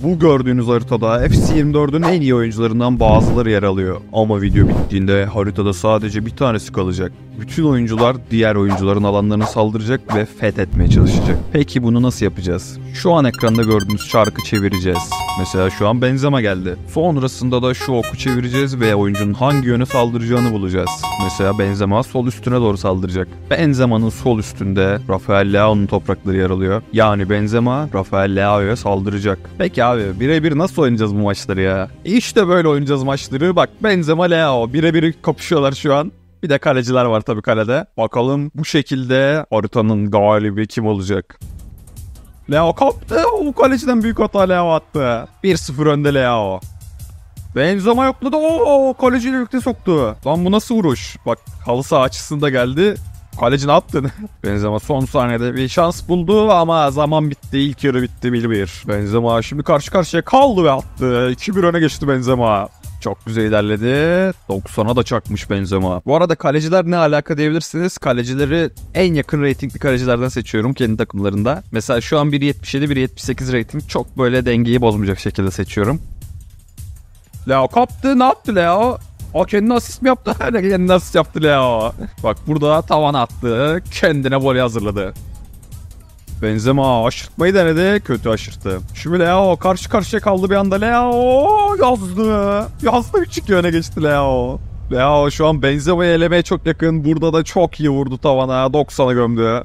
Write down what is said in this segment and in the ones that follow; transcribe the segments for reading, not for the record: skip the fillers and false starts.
Bu gördüğünüz haritada FC24'ün en iyi oyuncularından bazıları yer alıyor. Ama video bittiğinde haritada sadece bir tanesi kalacak. Bütün oyuncular diğer oyuncuların alanlarına saldıracak ve fethetmeye çalışacak. Peki bunu nasıl yapacağız? Şu an ekranda gördüğünüz çarkı çevireceğiz. Mesela şu an Benzema geldi. Sonrasında da şu oku çevireceğiz ve oyuncunun hangi yöne saldıracağını bulacağız. Mesela Benzema sol üstüne doğru saldıracak. Benzema'nın sol üstünde Rafael Leao'nun toprakları yer alıyor. Yani Benzema Rafael Leao'ya saldıracak. Peki abi birebir nasıl oynayacağız bu maçları ya? İşte böyle oynayacağız maçları. Bak Benzema Leao birebir kapışıyorlar şu an. Bir de kaleciler var tabii kalede. Bakalım bu şekilde haritanın galibi kim olacak? Leao kaptı. O kaleciden büyük hata Leao attı. 1-0 önde Leao. Benzema yokladı. Oo kaleciyle birlikte soktu. Lan bu nasıl vuruş? Bak halı saha açısında geldi. Kaleci ne yaptın? Benzema son saniyede bir şans buldu ama zaman bitti. İlk yarı bitti 1-1. Benzema şimdi karşı karşıya kaldı ve attı. 2-1 öne geçti Benzema. Çok güzel ilerledi. 90'a da çakmış Benzema. Bu arada kaleciler ne alaka diyebilirsiniz. Kalecileri en yakın reytingli kalecilerden seçiyorum kendi takımlarında. Mesela şu an 1.77, 1.78 reyting. Çok böyle dengeyi bozmayacak şekilde seçiyorum. Leo kaptı. Ne yaptı Leo? O kendine asist mi yaptı? Kendine asist yaptı Leo. Bak burada tavana attı. Kendine voley hazırladı. Benzema aşırtmayı denedi. Kötü aşırttı. Şimdi Leo karşı karşıya kaldı bir anda. Leo yazdı. Yazdı 3-2 öne geçti Leo. Leo şu an Benzema'yı elemeye çok yakın. Burada da çok iyi vurdu tavana. 90'a gömdü.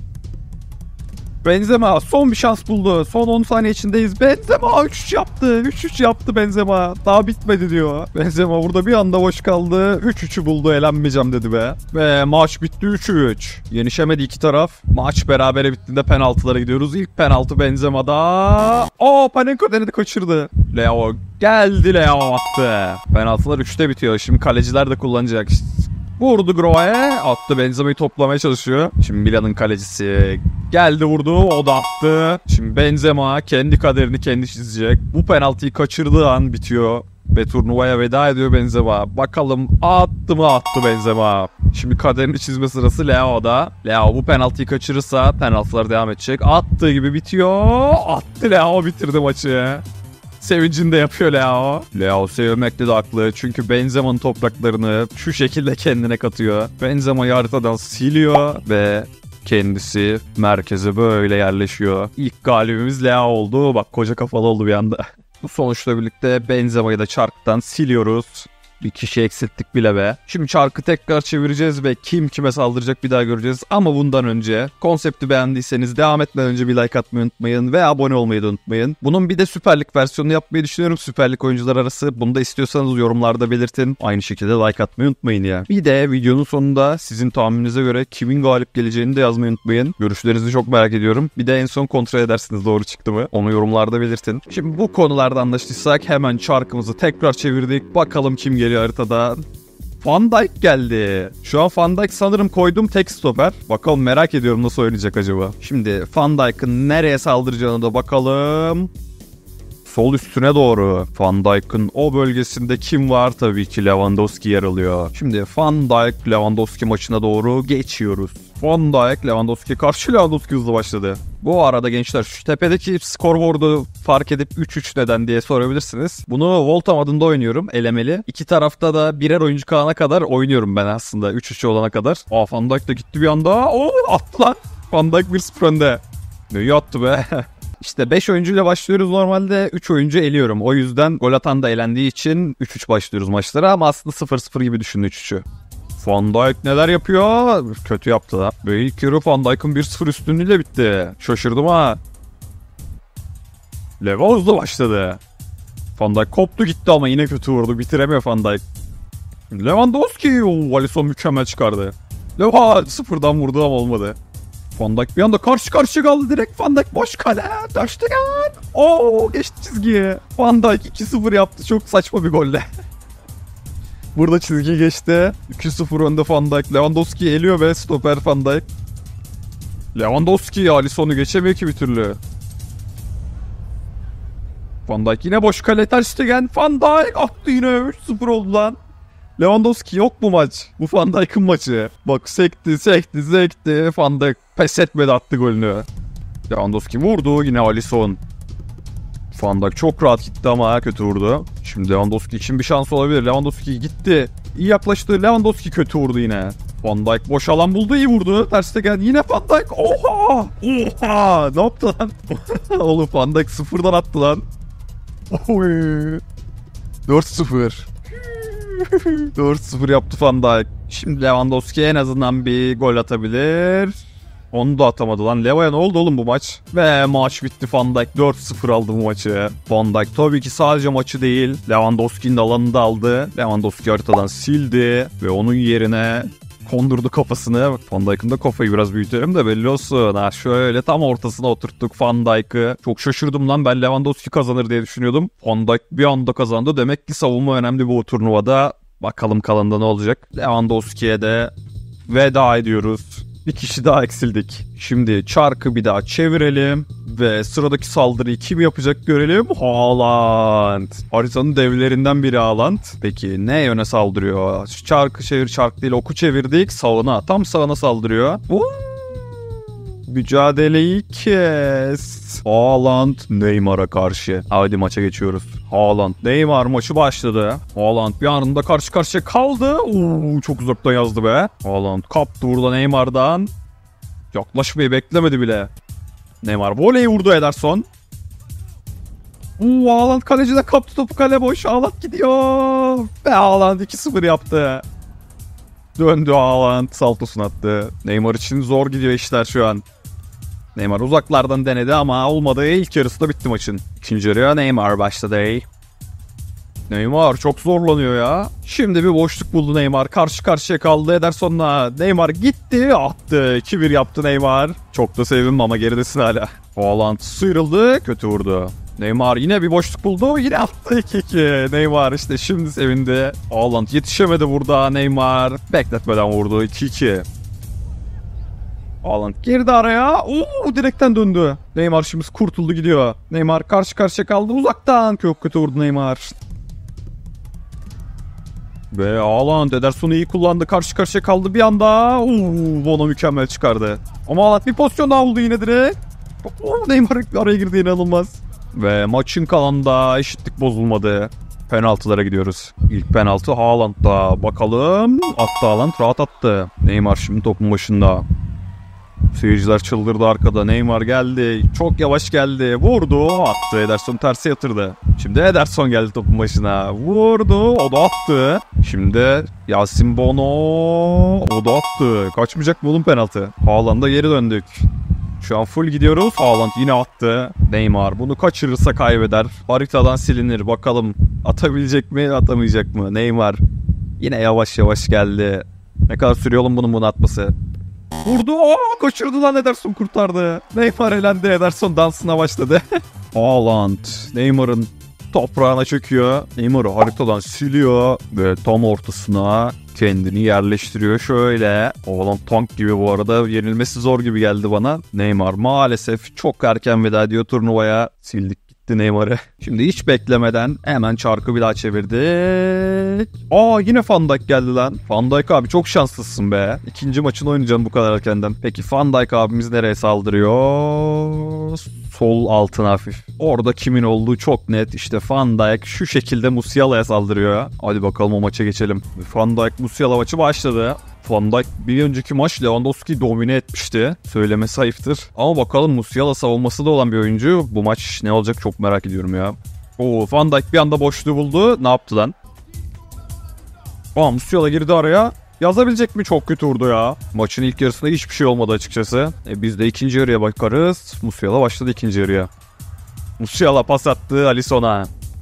Benzema son bir şans buldu. Son 10 saniye içindeyiz. Benzema 3-3 yaptı. 3-3 yaptı Benzema. Daha bitmedi diyor. Benzema burada bir anda boş kaldı. 3-3'ü buldu. Elenmeyeceğim dedi be. Ve maç bitti 3-3. Yenişemedi iki taraf. Maç berabere bittiğinde penaltılara gidiyoruz. İlk penaltı Benzema'da. Panenka denedi kaçırdı. Leo geldi. Leo attı. Penaltılar 3'te bitiyor. Şimdi kaleciler de kullanacak. Vurdu Grohe. Attı Benzema'yı toplamaya çalışıyor. Şimdi Milan'ın kalecisi geldi vurdu. O da attı. Şimdi Benzema kendi kaderini kendi çizecek. Bu penaltıyı kaçırdığı an bitiyor. Ve turnuvaya veda ediyor Benzema. Bakalım attı mı attı Benzema. Şimdi kaderini çizme sırası Leao'da. Leao bu penaltıyı kaçırırsa penaltılar devam edecek. Attığı gibi bitiyor. Attı Leao bitirdi maçı. Sevincini de yapıyor Leao. Leao sevmekte de haklı. Çünkü Benzema'nın topraklarını şu şekilde kendine katıyor. Benzema'yı haritadan siliyor ve kendisi merkeze böyle yerleşiyor. İlk galibimiz Leao oldu. Bak koca kafalı oldu bir anda. Bu sonuçla birlikte Benzema'yı da çarktan siliyoruz. Bir kişi eksilttik bile be. Şimdi çarkı tekrar çevireceğiz ve kim kime saldıracak bir daha göreceğiz. Ama bundan önce konsepti beğendiyseniz devam etmeden önce bir like atmayı unutmayın ve abone olmayı da unutmayın. Bunun bir de Süper Lig versiyonunu yapmayı düşünüyorum. Süper Lig oyuncular arası. Bunu da istiyorsanız yorumlarda belirtin. Aynı şekilde like atmayı unutmayın ya. Bir de videonun sonunda sizin tahmininize göre kimin galip geleceğini de yazmayı unutmayın. Görüşlerinizi çok merak ediyorum. Bir de en son kontrol edersiniz doğru çıktı mı? Onu yorumlarda belirtin. Şimdi bu konularda anlaştıysak hemen çarkımızı tekrar çevirdik. Bakalım kim geliyor haritada. Van Dijk geldi. Şu an Van Dijk sanırım koydum tek stoper. Bakalım merak ediyorum nasıl oynayacak acaba. Şimdi Van Dijk'ın nereye saldıracağını da bakalım. Sol üstüne doğru. Van Dijk'ın o bölgesinde kim var? Tabii ki Lewandowski yer alıyor. Şimdi Van Dijk Lewandowski maçına doğru geçiyoruz. Van Dijk Lewandowski karşı Lewandowski hızlı başladı. Bu arada gençler şu tepedeki scoreboard'u fark edip 3-3 neden diye sorabilirsiniz. Bunu Voltam adında oynuyorum elemeli. İki tarafta da birer oyuncu kalana kadar oynuyorum ben aslında 3-3 olana kadar. Van Dijk de gitti bir anda. Attı lan. Van Dijk 1-0 önde. Ne attı be. İşte 5 oyuncuyla başlıyoruz normalde 3 oyuncu eliyorum. O yüzden gol atan da elendiği için 3-3 başlıyoruz maçlara ama aslında 0-0 gibi düşünün 3-3'ü. Van Dijk neler yapıyor? Kötü yaptı lan. Ve ilk yarı Van Dijk'ın 1-0 üstünlüğüyle bitti. Şaşırdım ha. Leva hızlı başladı. Van Dijk koptu gitti ama yine kötü vurdu. Bitiremiyor Van Dijk. Lewandowski. Alisson mükemmel çıkardı. Leva sıfırdan vurdu ama olmadı. Van Dijk bir anda karşı karşıya kaldı direkt. Van Dijk boş kale. Taştı lan. Geçti çizgiyi. Van Dijk 2-0 yaptı. Çok saçma bir golle. Burada çizgi geçti. 2-0 önde Van Dijk. Lewandowski eliyor ve stoper Van Dijk. Lewandowski Alisson'u geçemiyor ki bir türlü. Van Dijk yine boş kale. Ter Stegen. Van Dijk attı yine. 3-0 oldu lan. Lewandowski yok bu maç. Bu Van Dijk'ın maçı. Bak sekti. Van Dijk pes etmedi attı golünü. Lewandowski vurdu yine Alisson. Van Dijk çok rahat gitti ama kötü vurdu. Şimdi Lewandowski için bir şans olabilir. Lewandowski gitti. İyi yaklaştı. Lewandowski kötü vurdu yine. Van Dijk boş alan buldu, iyi vurdu. Terste geldi. Yine Van Dijk. Oha! Oha! Ne yaptı lan? Oğlum Van Dijk sıfırdan attı lan. Oy. 4-0. 4-0 yaptı Van Dijk. Şimdi Lewandowski en azından bir gol atabilir. Onu da atamadı lan. Levo'ya ne oldu oğlum bu maç? Ve maç bitti. Van Dijk 4-0 aldı bu maçı. Van Dijk tabii ki sadece maçı değil, Lewandowski'nin de alanını da aldı. Lewandowski haritadan sildi ve onun yerine kondurdu kafasını. Van Dijk'ın da kafayı biraz büyütelim de belli olsun. Ha şöyle tam ortasına oturttuk Van Dijk'ı. Çok şaşırdım lan, ben Lewandowski kazanır diye düşünüyordum. Van Dijk bir anda kazandı. Demek ki savunma önemli bu turnuvada. Bakalım kalanında ne olacak. Lewandowski'ye de veda ediyoruz. Bir kişi daha eksildik. Şimdi çarkı bir daha çevirelim. Ve sıradaki saldırıyı kim yapacak görelim. Haaland. Haritanın devlerinden biri Haaland. Peki ne yöne saldırıyor? Çarkı çevir, çark değil oku çevirdik. Sağına, tam sağına saldırıyor. Mücadeleyi kes. Haaland Neymar'a karşı. Hadi maça geçiyoruz. Haaland Neymar maçı başladı. Haaland bir anında karşı karşıya kaldı. Çok uzaktan yazdı be. Haaland kaptı burada Neymar'dan. Yaklaşmayı beklemedi bile. Neymar voleyi vurdu Ederson. Haaland kalecide kaptı topu, kale boş. Haaland gidiyor. Ve Haaland 2-0 yaptı. Döndü Haaland, saltosunu attı. Neymar için zor gidiyor işler şu an. Neymar uzaklardan denedi ama olmadı. İlk yarısı da bitti maçın. İkinci yarıya Neymar başladı. Neymar çok zorlanıyor ya. Şimdi bir boşluk buldu Neymar. Karşı karşıya kaldı Ederson'la. Neymar gitti, attı. 2-1 yaptı Neymar. Çok da sevindim ama geridesin hala. Haaland sıyrıldı, kötü vurdu. Neymar yine bir boşluk buldu. Yine attı 2-2. Neymar işte şimdi sevindi. Haaland yetişemedi burada. Neymar bekletmeden vurdu. 2-2. Haaland girdi araya. Direkten döndü. Neymar şimdi kurtuldu, gidiyor. Neymar karşı karşıya kaldı uzaktan. Çok kötü vurdu Neymar. Ve Haaland Ederson'u iyi kullandı. Karşı karşıya kaldı bir anda. Bono mükemmel çıkardı. Ama Haaland bir pozisyon daha buldu yine direkt. Neymar araya girdi, inanılmaz. Ve maçın kalanında eşitlik bozulmadı. Penaltılara gidiyoruz. İlk penaltı Haaland'da. Bakalım. Attı Haaland, rahat attı. Neymar şimdi topun başında. Seyirciler çıldırdı arkada. Neymar geldi. Çok yavaş geldi. Vurdu. Attı. Ederson terse yatırdı. Şimdi Ederson geldi topun başına. Vurdu. O da attı. Şimdi Yasin Bono. O da attı. Kaçmayacak mı oğlum penaltı? Haaland'a geri döndük. Şu an full gidiyoruz. Haaland yine attı. Neymar bunu kaçırırsa kaybeder. Haritadan silinir. Bakalım atabilecek mi, atamayacak mı? Neymar yine yavaş yavaş geldi. Ne kadar sürüyor oğlum bunu atması? Vurdu. Kaçırdı lan, Ederson kurtardı. Neymar elendi. Ederson dansına başladı. Haaland Neymar'ın toprağına çöküyor. Neymar'ı haritadan siliyor ve tam ortasına kendini yerleştiriyor şöyle. Haaland tank gibi bu arada. Yenilmesi zor gibi geldi bana. Neymar maalesef çok erken veda ediyor turnuvaya. Sildik gitti Neymar'ı. Şimdi hiç beklemeden hemen çarkı bir daha çevirdik. Yine Van Dijk geldi lan. Van Dijk abi çok şanslısın be. İkinci maçını oynayacağım bu kadar erkenden. Peki Van Dijk abimiz nereye saldırıyor? Sol altına hafif. Orada kimin olduğu çok net. İşte Van Dijk şu şekilde Musiala'ya saldırıyor. Hadi bakalım o maça geçelim. Van Dijk Musiala maçı başladı. Van Dijk bir önceki maç Lewandowski'yi domine etmişti. Söylemesi ayıptır. Ama bakalım Musiala savunması da olan bir oyuncu. Bu maç ne olacak çok merak ediyorum ya. Van Dijk bir anda boşluğu buldu. Ne yaptı lan? Musiala girdi araya. Yazabilecek mi? Çok kötü vurdu ya. Maçın ilk yarısında hiçbir şey olmadı açıkçası. Biz de ikinci yarıya bakarız. Musiala başladı ikinci yarıya. Musiala pas attı Alisson'a.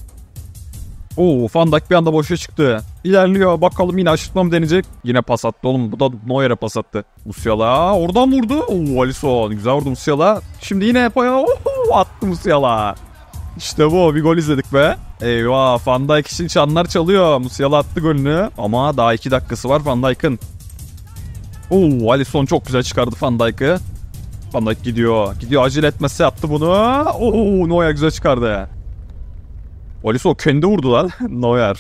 Van Dijk bir anda boşa çıktı. İlerliyor. Bakalım yine aşırtma mı deneyecek? Yine pas attı oğlum. Bu da Neuer'e pas attı. Musiala oradan vurdu. Alisson. Güzel vurdu Musiala. Şimdi yine yapıyor. Attı Musiala. İşte bu. Bir gol izledik be. Eyvah. Van Dijk için çanlar çalıyor. Musiala attı golünü. Ama daha 2 dakikası var Van Dijk'ın. Alisson çok güzel çıkardı Van Dijk'ı. Van Dijk gidiyor. Gidiyor, acele etmesi attı bunu. Neuer güzel çıkardı. Alisson kendi vurdu lan. Neuer.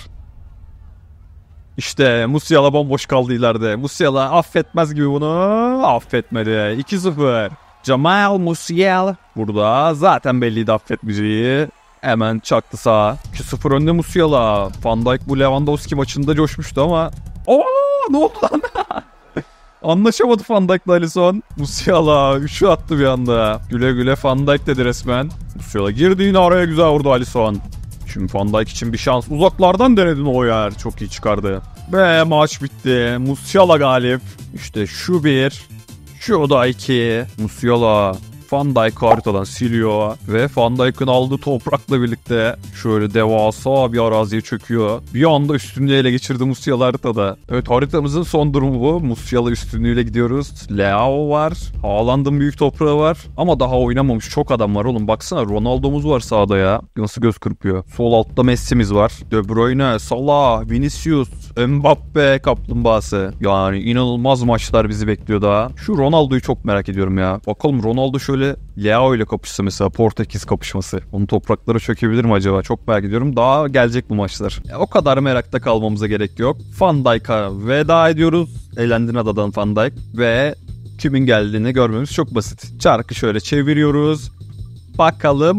İşte Musiala bomboş kaldı ileride. Musiala affetmez gibi bunu. Affetmedi. 2-0. Jamal Musiala. Burada zaten belliydi affetmeyeceği. Hemen çaktı sağa. 2-0 önde Musiala. Van Dijk bu Lewandowski maçında coşmuştu ama. Ne oldu lan? Anlaşamadı Van Dijk'la Alisson. Musiala 3'ü attı bir anda. Güle güle Van Dijk dedi resmen. Musiala girdi yine araya, güzel vurdu Alisson. Şimdi Van Dijk için bir şans. Uzaklardan denedin o yer. Çok iyi çıkardı. Ve maç bitti. Musiala galip. İşte şu bir. Şu da 2. Musiala Van Dijk haritadan siliyor ve Van Dijk'ın aldığı toprakla birlikte şöyle devasa bir araziye çöküyor. Bir anda üstünlüğü ele geçirdi Musiala haritada. Evet, haritamızın son durumu bu. Musiala üstünlüğüyle gidiyoruz. Leao var. Haaland'ın büyük toprağı var. Ama daha oynamamış çok adam var oğlum. Baksana, Ronaldo'muz var sağda ya. Nasıl göz kırpıyor. Sol altta Messi'miz var. De Bruyne, Salah, Vinicius, Mbappe kaplumbağası. Yani inanılmaz maçlar bizi bekliyor daha. Şu Ronaldo'yu çok merak ediyorum ya. Bakalım Ronaldo şöyle Leao ile kapışsa mesela, Portekiz kapışması. Onun topraklara çökebilir mi acaba? Çok merak ediyorum. Daha gelecek bu maçlar. O kadar merakta kalmamıza gerek yok. Van Dijk'a veda ediyoruz. Eğlendin adadan Van Dijk. Ve kimin geldiğini görmemiz çok basit. Çarkı şöyle çeviriyoruz. Bakalım.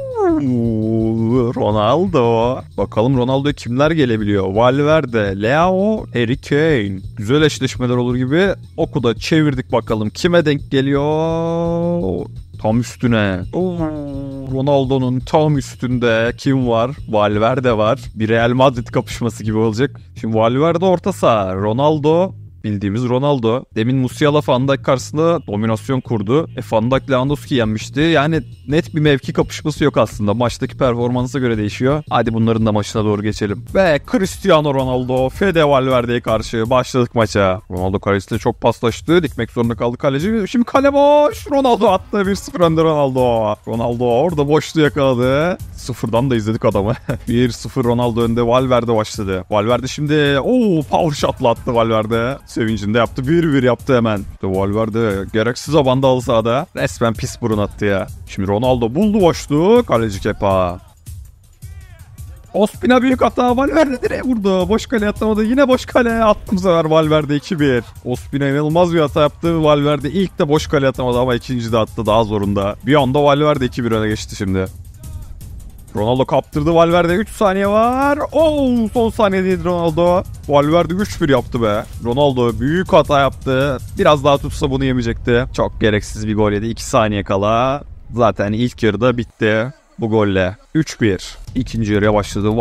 Ronaldo. Bakalım Ronaldo'ya kimler gelebiliyor? Valverde, Leao, Harry Kane. Güzel eşleşmeler olur gibi. Oku da çevirdik bakalım. Kime denk geliyor? Tam üstüne. Ronaldo'nun tam üstünde kim var? Valverde var. Bir Real Madrid kapışması gibi olacak. Şimdi Valverde orta saha. Ronaldo, bildiğimiz Ronaldo. Demin Musiala Van Dijk karşısında dominasyon kurdu. Van Dijk Lewandowski yenmişti. Yani net bir mevki kapışması yok aslında. Maçtaki performansa göre değişiyor. Hadi bunların da maçına doğru geçelim. Ve Cristiano Ronaldo Fede Valverde'ye karşı başladık maça. Ronaldo kalesiyle çok paslaştı. Dikmek zorunda kaldı kaleci. Şimdi kale boş. Ronaldo attı. 1-0 önde Ronaldo. Ronaldo orada boşluğu yakaladı. Sıfırdan da izledik adamı. 1-0 Ronaldo önde. Valverde başladı. Valverde şimdi power shot'la attı Valverde. Sevincinde yaptı. 1-1 yaptı hemen. İşte Valverde gereksiz abandalı sahada. Resmen pis burun attı ya. Şimdi Ronaldo buldu boşluğu. Kaleci Kepa. Ospina büyük hata. Valverde direğe vurdu. Boş kale atamadı. Yine boş kale attı bu sefer Valverde 2-1. Ospina inanılmaz bir hata yaptı. Valverde ilk de boş kale atamadı ama ikinci de attı daha zorunda. Bir anda Valverde 2-1 öne geçti şimdi. Ronaldo kaptırdı. Valverde 3 saniye var. Son saniyedeydi Ronaldo. Valverde 3-1 yaptı be. Ronaldo büyük hata yaptı. Biraz daha tutsa bunu yemeyecekti. Çok gereksiz bir gol yedi. 2 saniye kala. Zaten ilk yarıda bitti bu golle. 3-1. İkinci yarıya başladı.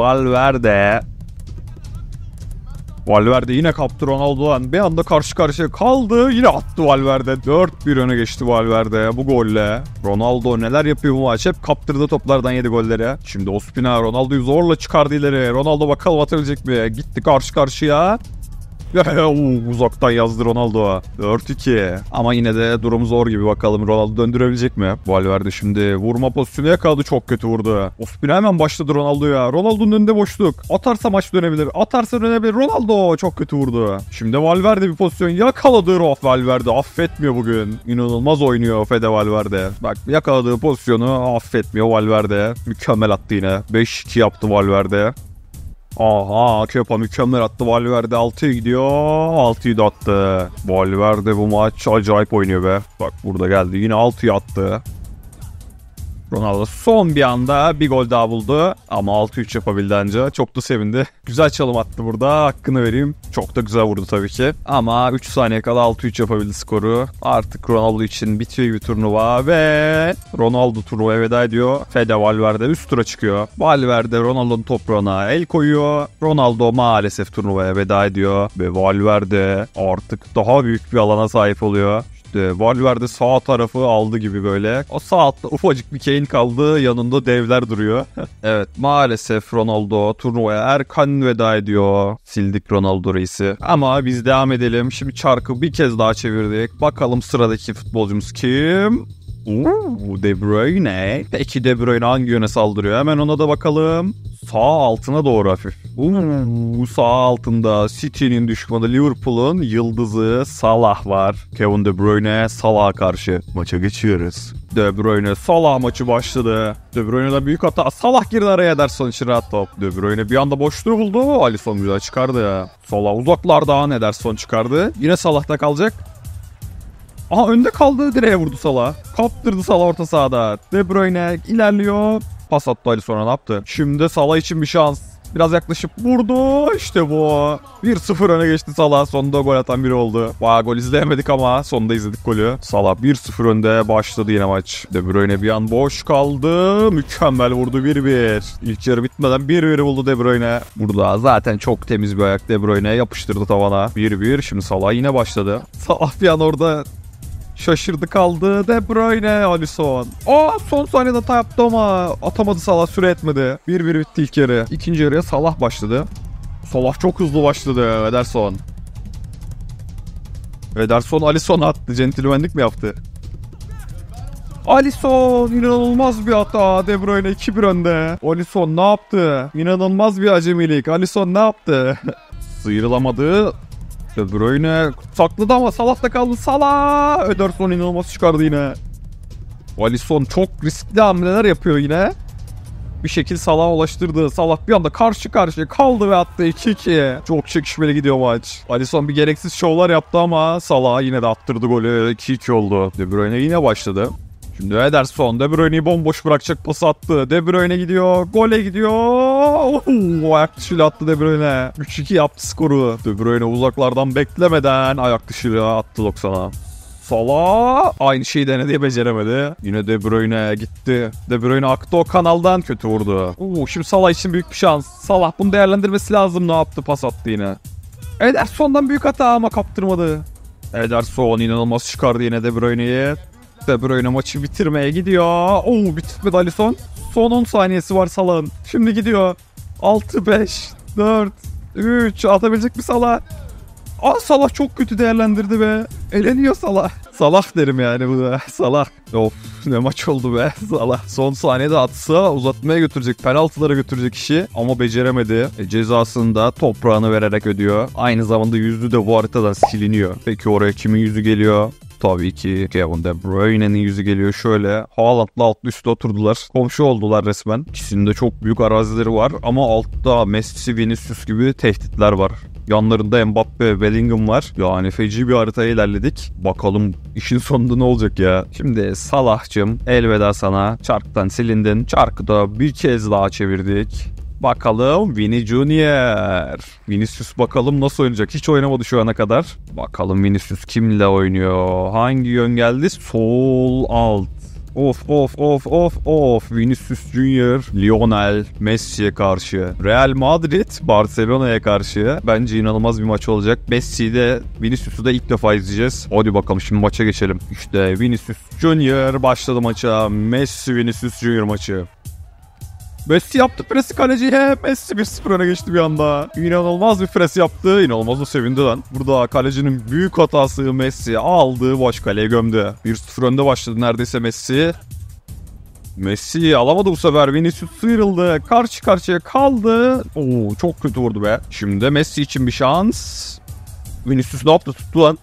Valverde yine kaptı Ronaldo'dan. Bir anda karşı karşıya kaldı. Yine attı Valverde. 4-1 öne geçti Valverde bu golle. Ronaldo neler yapıyor bu maç? Hep kaptırdı toplardan yedi golleri. Şimdi Ospina Ronaldo'yu zorla çıkardı ileri. Ronaldo bakalım atabilecek mi? Gitti karşı karşıya. Uzaktan yazdı Ronaldo. 4-2. Ama yine de durum zor gibi, bakalım Ronaldo döndürebilecek mi? Valverde şimdi vurma pozisyonu yakaladı, çok kötü vurdu. Ospina hemen başladı Ronaldo'ya. Ronaldo'nun önünde boşluk. Atarsa maç dönebilir. Atarsa dönebilir. Ronaldo çok kötü vurdu. Şimdi Valverde bir pozisyon yakaladı. Valverde affetmiyor bugün. İnanılmaz oynuyor Fede Valverde. Bak, yakaladığı pozisyonu affetmiyor Valverde. Mükemmel attı yine. 5-2 yaptı Valverde. Aha, Kepa mükemmel attı. Valverde 6'ya gidiyor. 6'yı da attı. Valverde bu maç acayip oynuyor be. Bak burada geldi. Yine 6'yı attı. Ronaldo son bir anda bir gol daha buldu. Ama 6-3 yapabildi anca. Çok da sevindi. Güzel çalım attı burada. Hakkını vereyim. Çok da güzel vurdu tabii ki. Ama 3 saniye kala 6-3 yapabildi skoru. Artık Ronaldo için bitiyor bir turnuva ve Ronaldo turnuvaya veda ediyor. Fede Valverde üst tura çıkıyor. Valverde Ronaldo'nun toprağına el koyuyor. Ronaldo maalesef turnuvaya veda ediyor. Ve Valverde artık daha büyük bir alana sahip oluyor. Valverde sağ tarafı aldı gibi böyle. O sağ altta ufacık bir Kane kaldı. Yanında devler duruyor. Evet, maalesef Ronaldo turnuvaya erken veda ediyor. Sildik Ronaldo reisi. Ama biz devam edelim. Şimdi çarkı bir kez daha çevirdik. Bakalım sıradaki futbolcumuz kim? De Bruyne. Peki De Bruyne hangi yöne saldırıyor? Hemen ona da bakalım. Sağ altına doğru hafif. Sağ altında City'nin düşmanı Liverpool'un yıldızı Salah var. Kevin De Bruyne Salah'a karşı maça geçiyoruz. De Bruyne Salah maçı başladı. De Bruyne'den büyük hata. Salah girdi araya, Ederson için rahat top. De Bruyne bir anda boşluğu buldu. Alisson güzel çıkardı ya. Salah uzaklardan Ederson çıkardı. Yine Salah'ta kalacak. Aha, önde kaldı, direğe vurdu Salah. Kaptırdı Salah orta sahada. De Bruyne ilerliyor. Pas attı Alisson'a, ne yaptı? Şimdi Salah için bir şans. Biraz yaklaşıp vurdu. İşte bu. 1-0 öne geçti Salah. Sonunda gol atan biri oldu. Bayağı gol izleyemedik ama sonunda izledik golü. Salah 1-0 önde başladı yine maç. De Bruyne bir an boş kaldı. Mükemmel vurdu 1-1. İlk yarı bitmeden 1-1 buldu De Bruyne. Burada zaten çok temiz bir ayak De Bruyne yapıştırdı tavana. 1-1. Şimdi Salah yine başladı. Salah bir an orada şaşırdı kaldı. De Bruyne, Alisson. Son saniyede hata yaptı ama atamadı Salah, süre etmedi. 1-1 bitti ilk yarı. İkinci yarıya Salah başladı. Salah çok hızlı başladı. Ederson Alisson'a attı. Centilmenlik mi yaptı? Alisson inanılmaz bir hata. De Bruyne 2-1 önde. Alisson ne yaptı? İnanılmaz bir acemilik. Alisson ne yaptı? Sıyrılamadı. De Bruyne sakladı ama Salah'ta kaldı. Salah! Ederson inanılmaz çıkardı yine. Alisson çok riskli hamleler yapıyor yine. Bir şekilde Salah'a ulaştırdı. Salah bir anda karşı karşıya kaldı ve attı 2-2. Çok çekişmeli gidiyor maç. Alisson bir gereksiz şovlar yaptı ama Salah yine de attırdı golü. 2-2 oldu. De Bruyne yine başladı. Şimdi Ederson De Bruyne'yi bomboş bırakacak, pası attı. De Bruyne gidiyor. Gole gidiyor. Ayak dışıyla attı De Bruyne. 3-2 yaptı skoru. De Bruyne uzaklardan beklemeden ayak dışıyla attı 90'a. Salah aynı şeyi denedi, beceremedi. Yine De Bruyne gitti. De Bruyne aktı o kanaldan, kötü vurdu. Şimdi Salah için büyük bir şans. Salah bunu değerlendirmesi lazım. Ne yaptı? Pas attı yine. Ederson'dan büyük hata ama kaptırmadı. Ederson inanılmaz çıkardı yine De Bruyne'yi. De Bruyne maçı bitirmeye gidiyor. Bitirmedi Alisson. Son 10 saniyesi var Salah'ın. Şimdi gidiyor. 6-5, 4, 3 atabilecek mi Salah? Salah çok kötü değerlendirdi be. Eleniyor Salah. Salah derim yani bu da. Salah. Of, ne maç oldu be Salah. Son saniyede atsa uzatmaya götürecek, penaltılara götürecek işi ama beceremedi. Cezasını da toprağını vererek ödüyor. Aynı zamanda yüzü de bu haritadan siliniyor. Peki oraya kimin yüzü geliyor? Tabii ki Kevin De Bruyne'nin yüzü geliyor şöyle. Haaland'la altlı üstte oturdular. Komşu oldular resmen. İkisinin de çok büyük arazileri var ama altta Messi, Vinicius gibi tehditler var. Yanlarında Mbappe, Bellingham var. Yani feci bir haritaya ilerledik. Bakalım işin sonunda ne olacak ya. Şimdi Salah'cığım elveda sana. Çarktan silindin. Çarkı da bir kez daha çevirdik. Bakalım Vini Junior. Vinicius bakalım nasıl oynayacak. Hiç oynamadı şu ana kadar. Bakalım Vinicius kimle oynuyor. Hangi yön geldi? Sol alt. Of. Vinicius Junior, Lionel Messi'ye karşı. Real Madrid, Barcelona'ya karşı. Bence inanılmaz bir maç olacak. Messi'yi de Vinicius'u da ilk defa izleyeceğiz. Hadi bakalım şimdi maça geçelim. İşte Vinicius Junior başladı maça. Messi Vinicius Junior maçı. Messi yaptı presi kaleciye. Messi 1-0 öne geçti bir anda. İnanılmaz bir pres yaptı. İnanılmaz da sevindi lan. Burada kalecinin büyük hatası, Messi aldı, boş kaleye gömdü. 1-0 önde başladı neredeyse Messi. Messi alamadı bu sefer. Vinicius sıyrıldı. Karşı karşıya kaldı. Çok kötü vurdu be. Şimdi Messi için bir şans. Vinicius ne yaptı? Tuttu lan.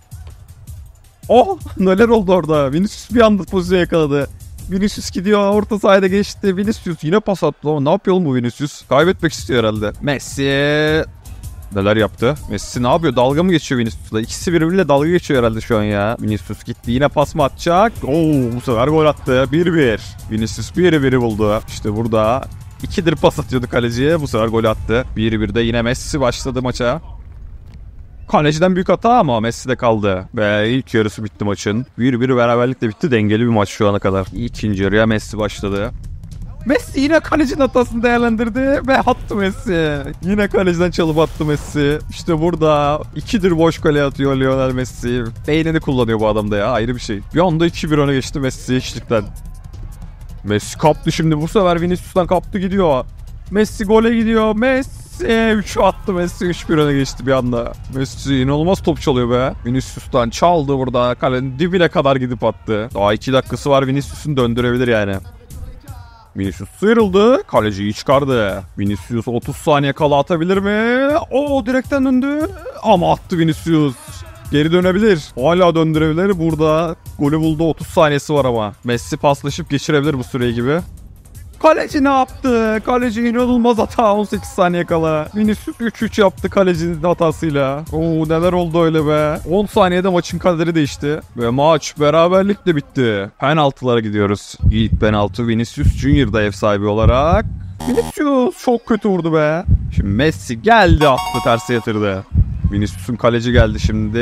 Neler oldu orada? Vinicius bir anda pozisyonu yakaladı. Vinicius gidiyor, orta sahada geçti. Vinicius yine pas attı ama ne yapıyor oğlum bu Vinicius? Kaybetmek istiyor herhalde. Messi neler yaptı? Messi ne yapıyor? Dalga mı geçiyor Vinicius'la? İkisi birbiriyle dalga geçiyor herhalde şu an ya. Vinicius gitti, yine pas mı atacak? Bu sefer gol attı. 1-1. Vinicius 1-1'i buldu. İşte burada 2'dir pas atıyordu kaleciye. Bu sefer gol attı. 1-1'de yine Messi başladı maça. Kaleciden büyük hata ama Messi de kaldı. Ve ilk yarısı bitti maçın. 1-1 beraberlikle bitti. Dengeli bir maç şu ana kadar. İkinci yarıya Messi başladı. Messi yine kalecinin hatasını değerlendirdi ve attı Messi. Yine kaleciden çalıp attı Messi. İşte burada 2'dir boş kale atıyor Lionel Messi. Beynini kullanıyor bu adam da ya, ayrı bir şey. Bir anda 2-1 öne geçti Messi hiçlikten. Messi kaptı şimdi, bu sefer Vinicius'tan kaptı gidiyor. Messi gole gidiyor. Messi 3 attı, Messi 3-1 öne geçti bir anda. Messi inanılmaz top çalıyor be. Vinicius'tan çaldı burada. Kalenin dibine kadar gidip attı. Daha 2 dakikası var, Vinicius'un döndürebilir yani. Vinicius sıyrıldı. Kaleciyi çıkardı. Vinicius 30 saniye kala atabilir mi? Direkten döndü. Ama attı Vinicius. Geri dönebilir. Hala döndürebilir. Burada golü buldu. 30 saniyesi var ama. Messi paslaşıp geçirebilir bu süreyi gibi. Kaleci ne yaptı? Kaleci inanılmaz hata 18 saniye kala. Vinicius 3-3 yaptı kalecinin hatasıyla. Oo neler oldu öyle be. 10 saniyede maçın kaderi değişti. Ve maç beraberlikle bitti. Penaltılara gidiyoruz. İlk penaltı Vinicius Junior'da ev sahibi olarak. Vinicius çok kötü vurdu be. Şimdi Messi geldi attı terse yatırdı. Vinicius'un kaleci geldi şimdi.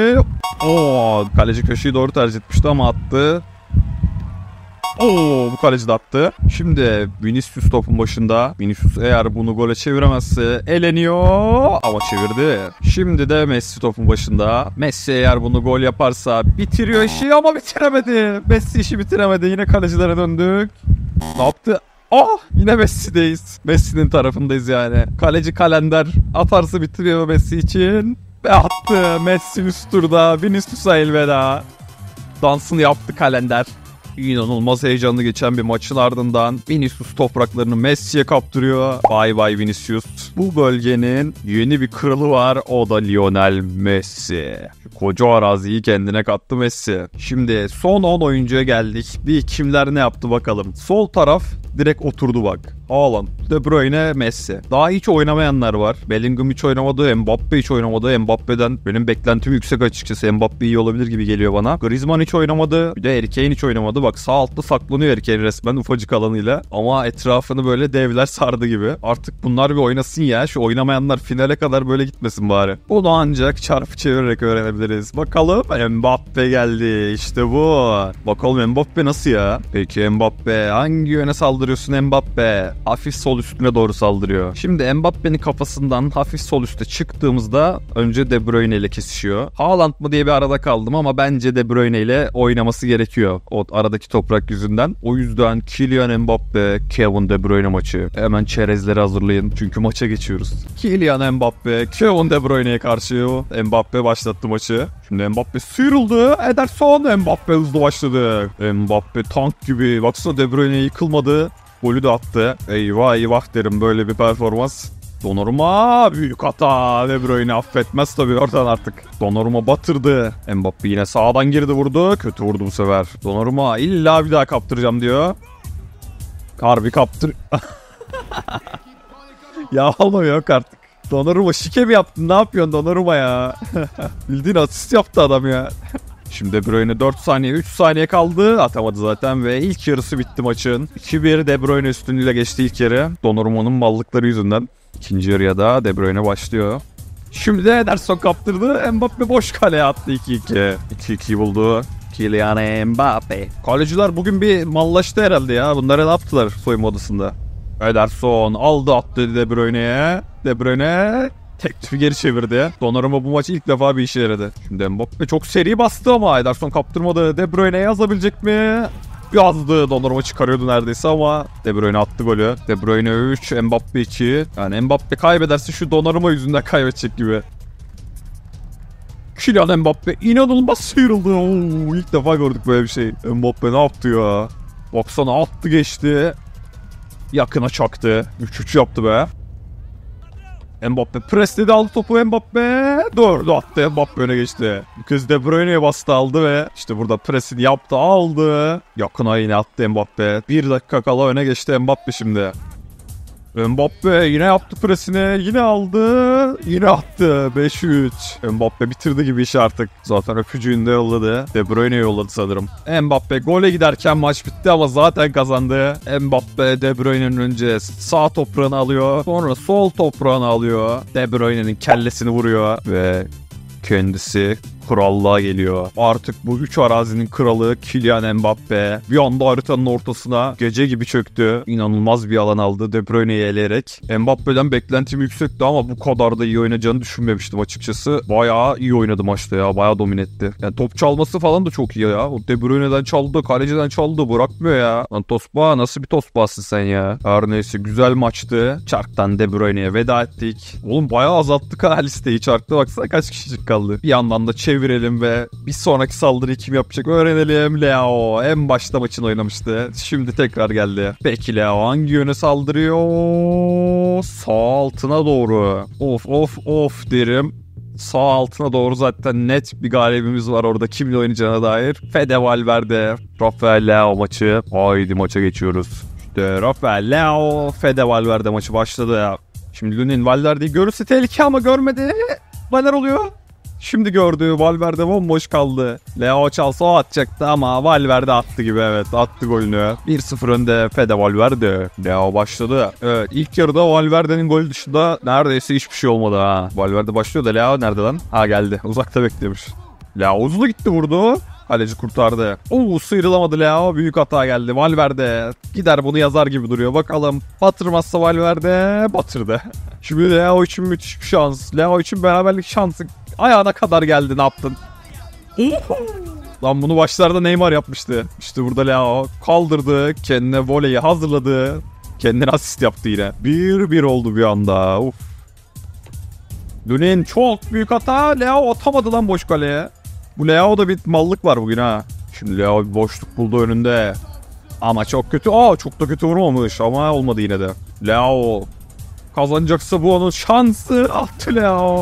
Oo kaleci köşeyi doğru tercih etmişti ama attı. Oo bu kaleci de attı. Şimdi Vinicius topun başında. Vinicius eğer bunu gole çeviremezse eleniyor ama çevirdi. Şimdi de Messi topun başında. Messi eğer bunu gol yaparsa bitiriyor işi ama bitiremedi. Messi işi bitiremedi. Yine kalecilere döndük. Ne yaptı? Yine Messi'deyiz. Messi'nin tarafındayız yani. Kaleci kalender atarsa bitiriyor Messi için. Ve attı. Messi üst turda. Vinicius'a elveda. Dansını yaptı kalender. İnanılmaz heyecanlı geçen bir maçın ardından Vinicius topraklarını Messi'ye kaptırıyor. Bay bay Vinicius. Bu bölgenin yeni bir kralı var. O da Lionel Messi. Şu koca araziyi kendine kattı Messi. Şimdi son 10 oyuncuya geldik. Bir kimler ne yaptı bakalım. Sol taraf direkt oturdu bak. Haaland, De Bruyne, Messi. Daha hiç oynamayanlar var. Bellingham hiç oynamadı, Mbappe hiç oynamadı. Mbappe'den benim beklentim yüksek açıkçası. Mbappe iyi olabilir gibi geliyor bana. Griezmann hiç oynamadı. Bir de Harry Kane hiç oynamadı. Bak sağ altta saklanıyor Harry Kane resmen ufacık alanıyla. Ama etrafını böyle devler sardı gibi. Artık bunlar bir oynasın ya. Şu oynamayanlar finale kadar böyle gitmesin bari. Bunu ancak çarpı çevirerek öğrenebiliriz. Bakalım Mbappe geldi. İşte bu. Bakalım Mbappe nasıl ya? Peki Mbappe hangi yöne saldırıyorsun Mbappe? Hafif sol üstüne doğru saldırıyor. Şimdi Mbappe'nin kafasından hafif sol üste çıktığımızda önce De Bruyne ile kesişiyor. Haaland mı diye bir arada kaldım ama bence De Bruyne ile oynaması gerekiyor. O aradaki toprak yüzünden. O yüzden Kylian Mbappe, Kevin De Bruyne maçı. Hemen çerezleri hazırlayın çünkü maça geçiyoruz. Kylian Mbappe, Kevin De Bruyne'ye karşı Mbappe başlattı maçı. Şimdi Mbappe sıyrıldı. Ederson Mbappe hızlı başladı. Mbappe tank gibi. Baksana De Bruyne yıkılmadı. Golü de attı. Eyvah eyvah derim böyle bir performans. Donnarumma büyük hata. De Bruyne affetmez tabii oradan artık. Donnarumma batırdı. Mbappe yine sağdan girdi vurdu. Kötü vurdu bu sefer. Donnarumma illa bir daha kaptıracağım diyor. Harbi kaptır. Ya ama yok artık. Donnarumma şike mi yaptın? Ne yapıyorsun Donnarumma ya? Bildiğin asist yaptı adam ya. Şimdi De Bruyne 4 saniye 3 saniye kaldı. Atamadı zaten ve ilk yarısı bitti maçın. 2-1 De Bruyne üstünlüğüyle geçti ilk yarı. Donnarumma'nın mallıkları yüzünden. İkinci yarıya da De Bruyne başlıyor. Şimdi de Ederson kaptırdı. Mbappe boş kaleye attı 2-2. 2-2 buldu. Kylian Mbappe. Kaleciler bugün bir mallaştı herhalde ya. Bunları ne yaptılar soyunma odasında? Ederson aldı attı De Bruyne'ye. De Bruyne teklifi geri çevirdi. Donnarumma bu maç ilk defa bir işe yaradı. Şimdi Mbappe çok seri bastı ama Ederson kaptırmadı. De Bruyne yazabilecek mi? Yazdı. Donnarumma çıkarıyordu neredeyse ama De Bruyne attı golü. De Bruyne 3, Mbappe 2. Yani Mbappe kaybederse şu Donnarumma yüzünden kaybedecek gibi. Kylian Mbappe inanılmaz sıyrıldı. İlk defa gördük böyle bir şey. Mbappe ne yaptı ya? Baksana attı geçti. Yakına çaktı. 3-3 yaptı be. Mbappe presledi aldı topu Mbappe. Doğru attı Mbappe öne geçti. Bu kez De Bruyne'ye bastı aldı ve işte burada presini yaptı aldı. Yakına yine attı Mbappe. 1 dakika kala öne geçti Mbappe şimdi. Mbappe yine yaptı presini. Yine aldı. Yine attı. 5-3. Mbappe bitirdi gibi işi artık. Zaten öpücüğünü de yolladı. De Bruyne yolladı sanırım. Mbappe gole giderken maç bitti ama zaten kazandı. Mbappe De Bruyne'nin önce sağ toprağını alıyor. Sonra sol toprağını alıyor. De Bruyne'nin kellesini vuruyor. Ve kendisi krallığa geliyor. Artık bu 3 arazinin kralı Kylian Mbappe bir anda haritanın ortasına gece gibi çöktü. İnanılmaz bir alan aldı De Bruyne'yi eleyerek. Mbappe'den beklentim yüksekti ama bu kadar da iyi oynayacağını düşünmemiştim açıkçası. Bayağı iyi oynadı maçta ya. Bayağı domine etti. Yani top çalması falan da çok iyi ya. O De Bruyne'den çaldı, kaleciden çaldı. Bırakmıyor ya. Lan Tosba nasıl bir Tosba'sın sen ya? Her neyse güzel maçtı. Çark'tan De Bruyne'ye veda ettik. Oğlum bayağı azalttık ha listeyi. Çark'ta baksana kaç kişicik kaldı. Bir yandan da çevirelim ve bir sonraki saldırıyı kim yapacak öğrenelim. Leo en başta maçın oynamıştı. Şimdi tekrar geldi. Peki Leo hangi yöne saldırıyor? Sağ altına doğru. Of derim. Sağ altına doğru zaten net bir galibimiz var orada kimle oynayacağına dair. Fede Valverde, Rafael Leao maçı. Haydi maça geçiyoruz. İşte Rafael Leao, Fede Valverde maçı başladı ya. Şimdi Lunin Valverde'yi görürse tehlike ama görmedi. Neler oluyor? Şimdi gördü, Valverde bomboş kaldı. Leao çalsa o atacaktı ama Valverde attı gibi, evet attı golünü. 1-0 önde Fede Valverde. Leao başladı. Evet, ilk yarıda Valverde'nin golü dışında neredeyse hiçbir şey olmadı ha. Valverde başlıyor da Leao nerede lan? Ha geldi, uzakta bekliyormuş. Leao hızlı gitti, vurdu. Kaleci kurtardı. Sıyrılamadı Leao. Büyük hata geldi. Valverde gider bunu yazar gibi duruyor. Bakalım batırmazsa Valverde batırdı. Şimdi Leao için müthiş bir şans. Leao için beraberlik şansı ayağına kadar geldi. Ne yaptın? Lan bunu başlarda Neymar yapmıştı. İşte burada Leao kaldırdı. Kendine voleyi hazırladı. Kendine asist yaptı yine. 1-1 oldu bir anda. Uf. Lunin çok büyük hata. Leao atamadı lan boş kaleye. Bu Leao'da bir mallık var bugün ha. Şimdi Leao bir boşluk buldu önünde. Ama çok kötü. Çok da kötü vurmamış ama olmadı yine de. Leao kazanacaksa bu onun şansı. Attı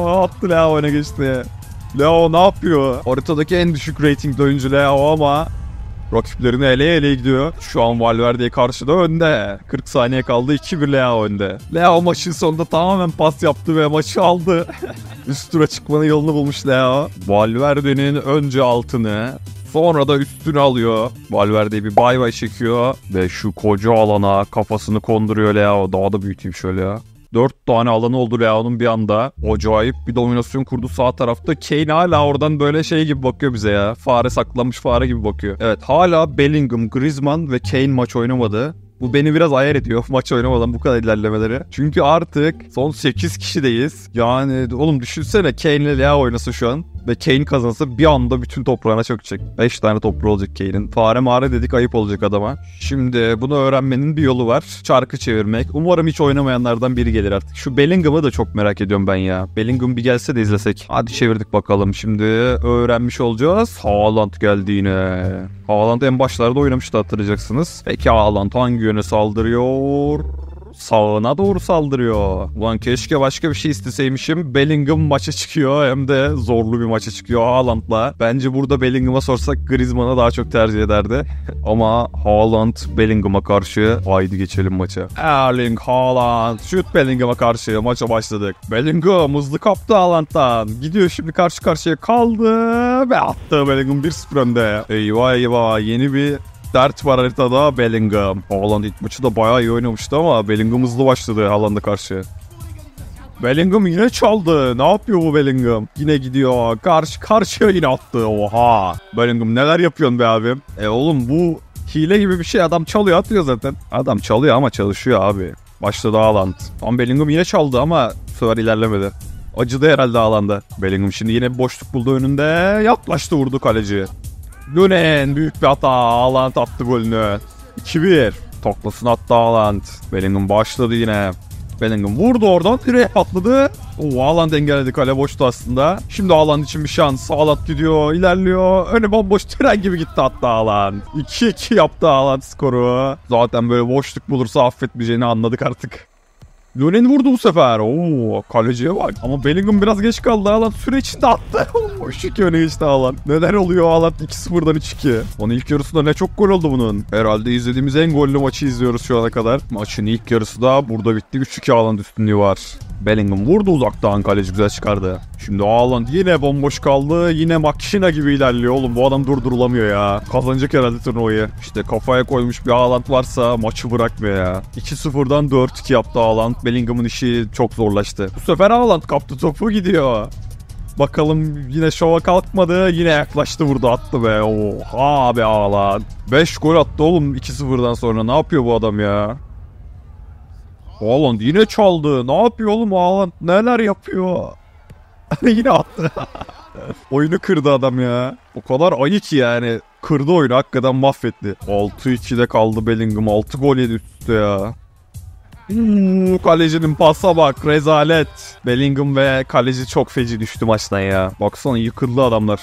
Leao öne geçti. Leao ne yapıyor? Haritadaki en düşük ratingli oyuncu Leao ama rakiplerini eleye gidiyor. Şu an Valverde'ye karşı da önde. 40 saniye kaldı, 2-1 Leao önde. Leao maçın sonunda tamamen pas yaptı ve maçı aldı. Üst tura çıkmanın yolunu bulmuş Leao. Valverde'nin önce altını, sonra da üstünü alıyor. Valverde bir bay bay çekiyor ve şu koca alana kafasını konduruyor Leao. Daha da büyüteyim şöyle ya. 4 tane alanı oldu Leao'nun bir anda. Acayip bir dominasyon kurdu sağ tarafta. Kane hala oradan böyle şey gibi bakıyor bize ya. Fare saklanmış fare gibi bakıyor. Evet, hala Bellingham, Griezmann ve Kane maç oynamadı. Bu beni biraz ayar ediyor maç oynamadan bu kadar ilerlemeleri. Çünkü artık son 8 kişideyiz. Yani oğlum düşünsene, Kane ile Leao oynasa şu an ve Kane kazansa bir anda bütün toprağına çökecek. 5 tane toprağı olacak Kane'in. Fare mağara dedik, ayıp olacak adama. Şimdi bunu öğrenmenin bir yolu var. Çarkı çevirmek. Umarım hiç oynamayanlardan biri gelir artık. Şu Bellingham'ı da çok merak ediyorum ben ya. Bellingham bir gelse de izlesek. Hadi çevirdik bakalım. Şimdi öğrenmiş olacağız. Haaland geldi yine. Haaland en başlarda oynamıştı, hatırlayacaksınız. Peki Haaland hangi yöne saldırıyor? Sağına doğru saldırıyor. Ulan keşke başka bir şey isteseymişim. Bellingham maça çıkıyor, hem de zorlu bir maça çıkıyor Haaland'la. Bence burada Bellingham'a sorsak Griezmann'a daha çok tercih ederdi. Ama Haaland Bellingham'a karşı. Haydi geçelim maça. Erling Haaland şut Bellingham'a karşı. Maça başladık. Bellingham hızlı kaptı Haaland'dan. Gidiyor şimdi, karşı karşıya kaldı ve attı. Bellingham 1-0 önde. Eyvah yeni bir dert var haritada. Bellingham. Haaland ilk maçı da bayağı iyi oynamıştı ama Bellingham hızlı başladı Haaland'a karşı. Bellingham yine çaldı. Ne yapıyor bu Bellingham? Yine gidiyor. Karşı karşıya yine attı. Oha. Bellingham neler yapıyorsun be abim? Oğlum bu hile gibi bir şey. Adam çalıyor, atıyor zaten. Adam çalıyor ama çalışıyor abi. Başladı Haaland. Tam Bellingham yine çaldı ama bu sefer ilerlemedi. Acıdı herhalde Haaland'a. Bellingham şimdi yine bir boşluk buldu önünde. Yaklaştı, vurdu kaleci. Lunin büyük bir hata. Haaland attı golünü. 2-1. Toklasını attı Haaland. Bellingham başladı yine. Bellingham vurdu oradan. Direğe patladı. Haaland engelledi. Kale boştu aslında. Şimdi Haaland için bir şans. Haaland gidiyor, ilerliyor. Önü bomboş, tren gibi gitti hatta Haaland. 2-2 yaptı Haaland skoru. Zaten böyle boşluk bulursa affetmeyeceğini anladık artık. Lunin vurdu bu sefer. Kaleciye bak. Ama Bellingham biraz geç kaldı. Haaland süre içinde attı. 3-2 öne geçti Haaland. Neler oluyor Haaland 2-0'dan 3-2. Onun ilk yarısında ne çok gol oldu bunun. Herhalde izlediğimiz en gollü maçı izliyoruz şu ana kadar. Maçın ilk yarısı da burada bitti. 3-2 Haaland üstünlüğü var. Bellingham vurdu uzaktan, kaleci güzel çıkardı. Şimdi Haaland yine bomboş kaldı. Yine makina gibi ilerliyor oğlum. Bu adam durdurulamıyor ya. Kazanacak herhalde turnuvayı. İşte kafaya koymuş bir Haaland varsa maçı bırakmıyor ya. 2-0'dan 4-2 yaptı Haaland. Bellingham'ın işi çok zorlaştı. Bu sefer Haaland kaptı topu, gidiyor. Bakalım yine şova kalkmadı. Yine yaklaştı, vurdu, attı be. Oha be Haaland. 5 gol attı oğlum 2-0'dan sonra. Ne yapıyor bu adam ya? Haaland yine çaldı. Ne yapıyor oğlum Haaland? Neler yapıyor? Yine attı. Oyunu kırdı adam ya. O kadar ayı ki yani. Kırdı oyunu, hakikaten mahvetti. 6-2'de kaldı Bellingham. 6 gol yedi üstte ya. Kalecinin pasa bak, rezalet. Bellingham ve kaleci çok feci düştü maçtan ya. Baksana yıkıldı adamlar.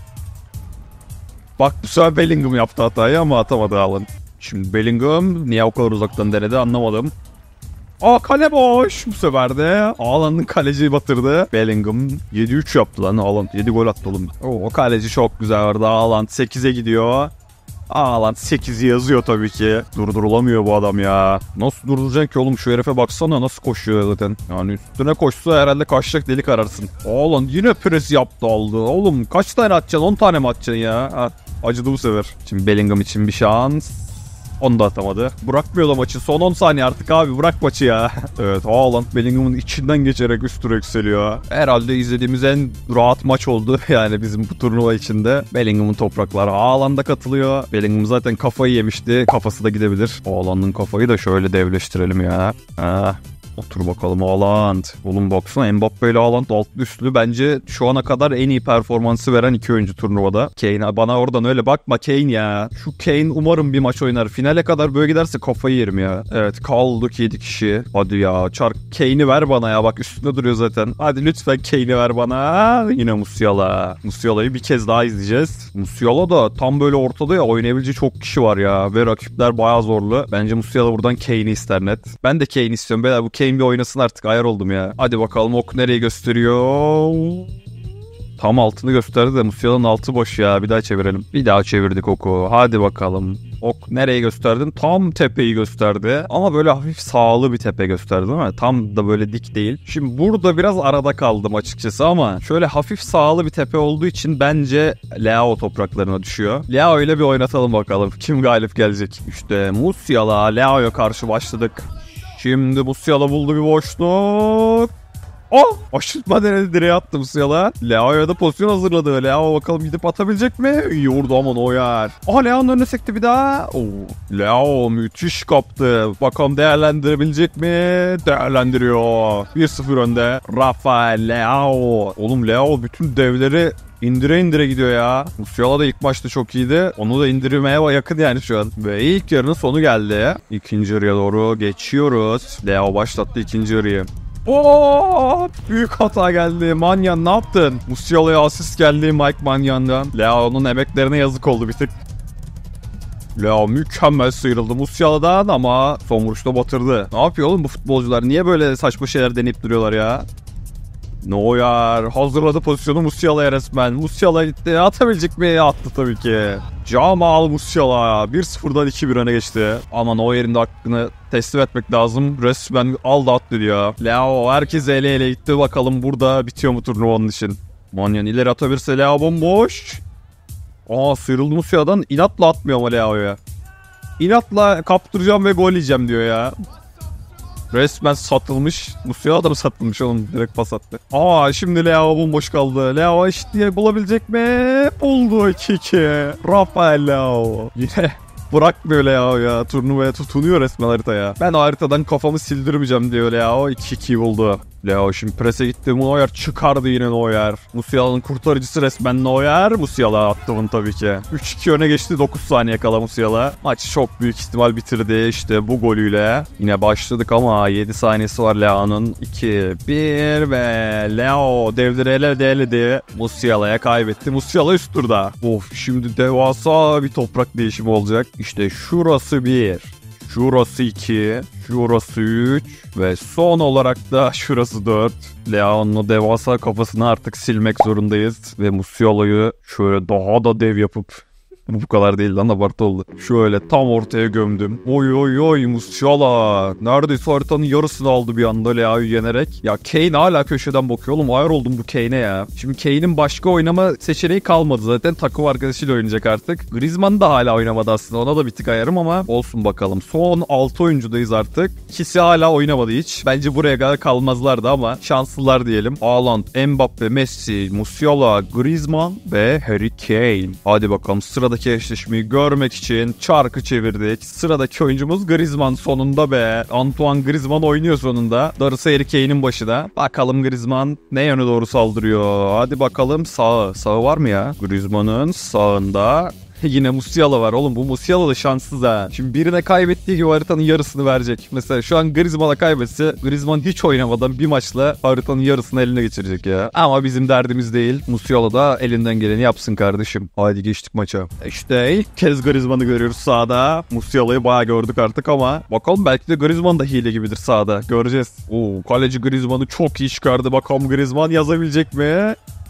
Bak bu sefer Bellingham yaptı hatayı ama atamadı Haaland. Şimdi Bellingham niye o kadar uzaktan denedi anlamadım. Kale boş bu sefer de. Haaland'ın kaleciyi batırdı. Bellingham 7-3 yaptı lan Haaland. 7 gol attı oğlum. O kaleci çok güzel orada. Haaland 8'e gidiyor. Haaland 8'i yazıyor tabii ki. Durdurulamıyor bu adam ya. Nasıl durduracaksın ki oğlum, şu herife baksana nasıl koşuyor zaten. Yani üstüne koşsa herhalde kaçacak, delik ararsın. Haaland yine pres yaptı, aldı. Oğlum kaç tane atacaksın, 10 tane mi atacaksın ya? Ha, acıdı bu sefer. Şimdi Bellingham için bir şans. Onu da atamadı. Bırakmıyor da maçı. Son 10 saniye artık abi. Bırak maçı ya. Evet, Haaland Bellingham'ın içinden geçerek üst tura yükseliyor. Herhalde izlediğimiz en rahat maç oldu. Yani bizim bu turnuva içinde. Bellingham'ın toprakları Haaland'a katılıyor. Bellingham zaten kafayı yemişti. Kafası da gidebilir. Haaland'ın kafayı da şöyle devleştirelim ya. Otur bakalım Haaland. Oğlum baksana, Mbappe ile Haaland altlı üstlü. Bence şu ana kadar en iyi performansı veren iki oyuncu turnuvada. Kane, bana oradan öyle bakma Kane ya. Şu Kane umarım bir maç oynar. Finale kadar böyle giderse kafayı yerim ya. Evet, kaldık 7 kişi. Hadi ya çark, Kane'i ver bana ya. Bak üstünde duruyor zaten. Hadi lütfen Kane'i ver bana. Yine Musiala. Musiala'yı bir kez daha izleyeceğiz. Musiala da tam böyle ortada ya. Oynayabileceği çok kişi var ya. Ve rakipler bayağı zorlu. Bence Musiala buradan Kane'i ister net. Ben de Kane istiyorum. Beyler bu Kane bir oynasın artık, ayar oldum ya. Hadi bakalım, ok nereyi gösteriyor? Tam altını gösterdi de Musiala'nın altı boş ya. Bir daha çevirelim. Bir daha çevirdik oku. Hadi bakalım. Ok nereyi gösterdin? Tam tepeyi gösterdi. Ama böyle hafif sağlı bir tepe gösterdi değil mi? Tam da böyle dik değil. Şimdi burada biraz arada kaldım açıkçası ama şöyle hafif sağlı bir tepe olduğu için bence Leao topraklarına düşüyor. Leao ile bir oynatalım bakalım. Kim galip gelecek? İşte Musiala, Leao'ya karşı başladık. Şimdi Musiala buldu bir boşluk. Oh! Aşırtma denedi, direğe attı Musiala. Leao'ya da pozisyon hazırladı. Leao bakalım gidip atabilecek mi? İyi vurdu ama Neuer. Leao'nun önüne sekti bir daha. Leao müthiş kaptı. Bakalım değerlendirebilecek mi? Değerlendiriyor. 1-0 önde. Rafael Leao. Oğlum Leao bütün devleri İndire indire gidiyor ya. Musiala da ilk maçta çok iyiydi. Onu da indirmeye yakın yani şu an. Ve ilk yarının sonu geldi. İkinci yarıya doğru geçiyoruz. Leao başlattı ikinci yarıyı. Büyük hata geldi. Manyan ne yaptın? Musiala'ya asist geldi Mike Manyan'dan. Leao'nun emeklerine yazık oldu bir tık. Leao mükemmel sıyrıldı Musiala'dan ama son vuruşta batırdı. Ne yapıyor oğlum bu futbolcular? Niye böyle saçma şeyler deneyip duruyorlar ya? Neuer hazırladı pozisyonu Musiala'ya resmen. Musiala gitti. Atabilecek mi? Attı tabii ki. Jamal Musiala 1-0'dan 2-1 öne geçti. Ama Neuer'in de hakkını teslim etmek lazım. Resmen aldı attı diyor. Leao herkes ele ele gitti. Bakalım burada bitiyor mu turnuvanın için. Manyan ileri atabilirse Leao bomboş. Sıyrıldı Musiala'dan. İnatla atmıyor ama Leao'ya. İnatla kaptıracağım ve gol yiyeceğim diyor ya. Resmen satılmış. Musiala da mı satılmış oğlum? Direkt pas attı. Şimdi Leao bomboş kaldı. Leao eşitliği bulabilecek mi? Buldu 2-2. Rafael Leao. Yine bırakmıyor Leao ya. Turnuvaya tutunuyor resmen haritaya. Ben haritadan kafamı sildirmeyeceğim diyor Leao. 2-2 buldu. Leao şimdi prese gitti. Neuer çıkardı yine Neuer. Musiala'nın kurtarıcısı resmen Neuer. Musiala attı bunu tabii ki. 3-2 öne geçti. 9 saniye kala Musiala. Maçı çok büyük ihtimal bitirdi işte bu golüyle. Yine başladık ama 7 saniyesi var Leao'nun. 2-1 ve Leao devleri eledi. Musiala'ya kaybetti. Musiala üst turda. Şimdi devasa bir toprak değişimi olacak. İşte şurası 1. Şurası 2, şurası 3 ve son olarak da şurası 4. Leao'nun o devasa kafasını artık silmek zorundayız. Ve Musiala'yı şöyle daha da dev yapıp... Bu kadar değil lan, abartı oldu. Şöyle tam ortaya gömdüm. Oy Musiala. Neredeyse haritanın yarısını aldı bir anda Leao'yu yenerek. Ya Kane hala köşeden bakıyor oğlum. Ayar oldum bu Kane'e ya. Şimdi Kane'in başka oynama seçeneği kalmadı zaten. Takım arkadaşıyla oynayacak artık. Griezmann da hala oynamadı aslında. Ona da bir tık ayarım ama olsun bakalım. Son 6 oyuncudayız artık. İkisi hala oynamadı hiç. Bence buraya kadar kalmazlardı ama şanslılar diyelim. Haaland, Mbappe, Messi, Musiala, Griezmann ve Harry Kane. Hadi bakalım sırada eşleşmeyi görmek için çarkı çevirdik. Sıradaki oyuncumuz Griezmann sonunda be. Antoine Griezmann oynuyor sonunda. Darısı Harry Kane'in başına. Bakalım Griezmann ne yöne doğru saldırıyor. Hadi bakalım sağı. Sağı var mı ya? Griezmann'ın sağında yine Musiala var. Oğlum bu Musiala da şanssız ha. Şimdi birine kaybettiği gibi haritanın yarısını verecek. Mesela şu an Griezmann'a kaybetse Griezmann hiç oynamadan bir maçla haritanın yarısını eline geçirecek ya. Ama bizim derdimiz değil. Musiala da elinden geleni yapsın kardeşim. Haydi geçtik maça. İşte ilk kez Griezmann'ı görüyoruz sahada. Musiala'yı bayağı gördük artık ama bakalım belki de Griezmann da hile gibidir sahada. Göreceğiz. Kaleci Griezmann'ı çok iyi çıkardı. Bakalım Griezmann yazabilecek mi?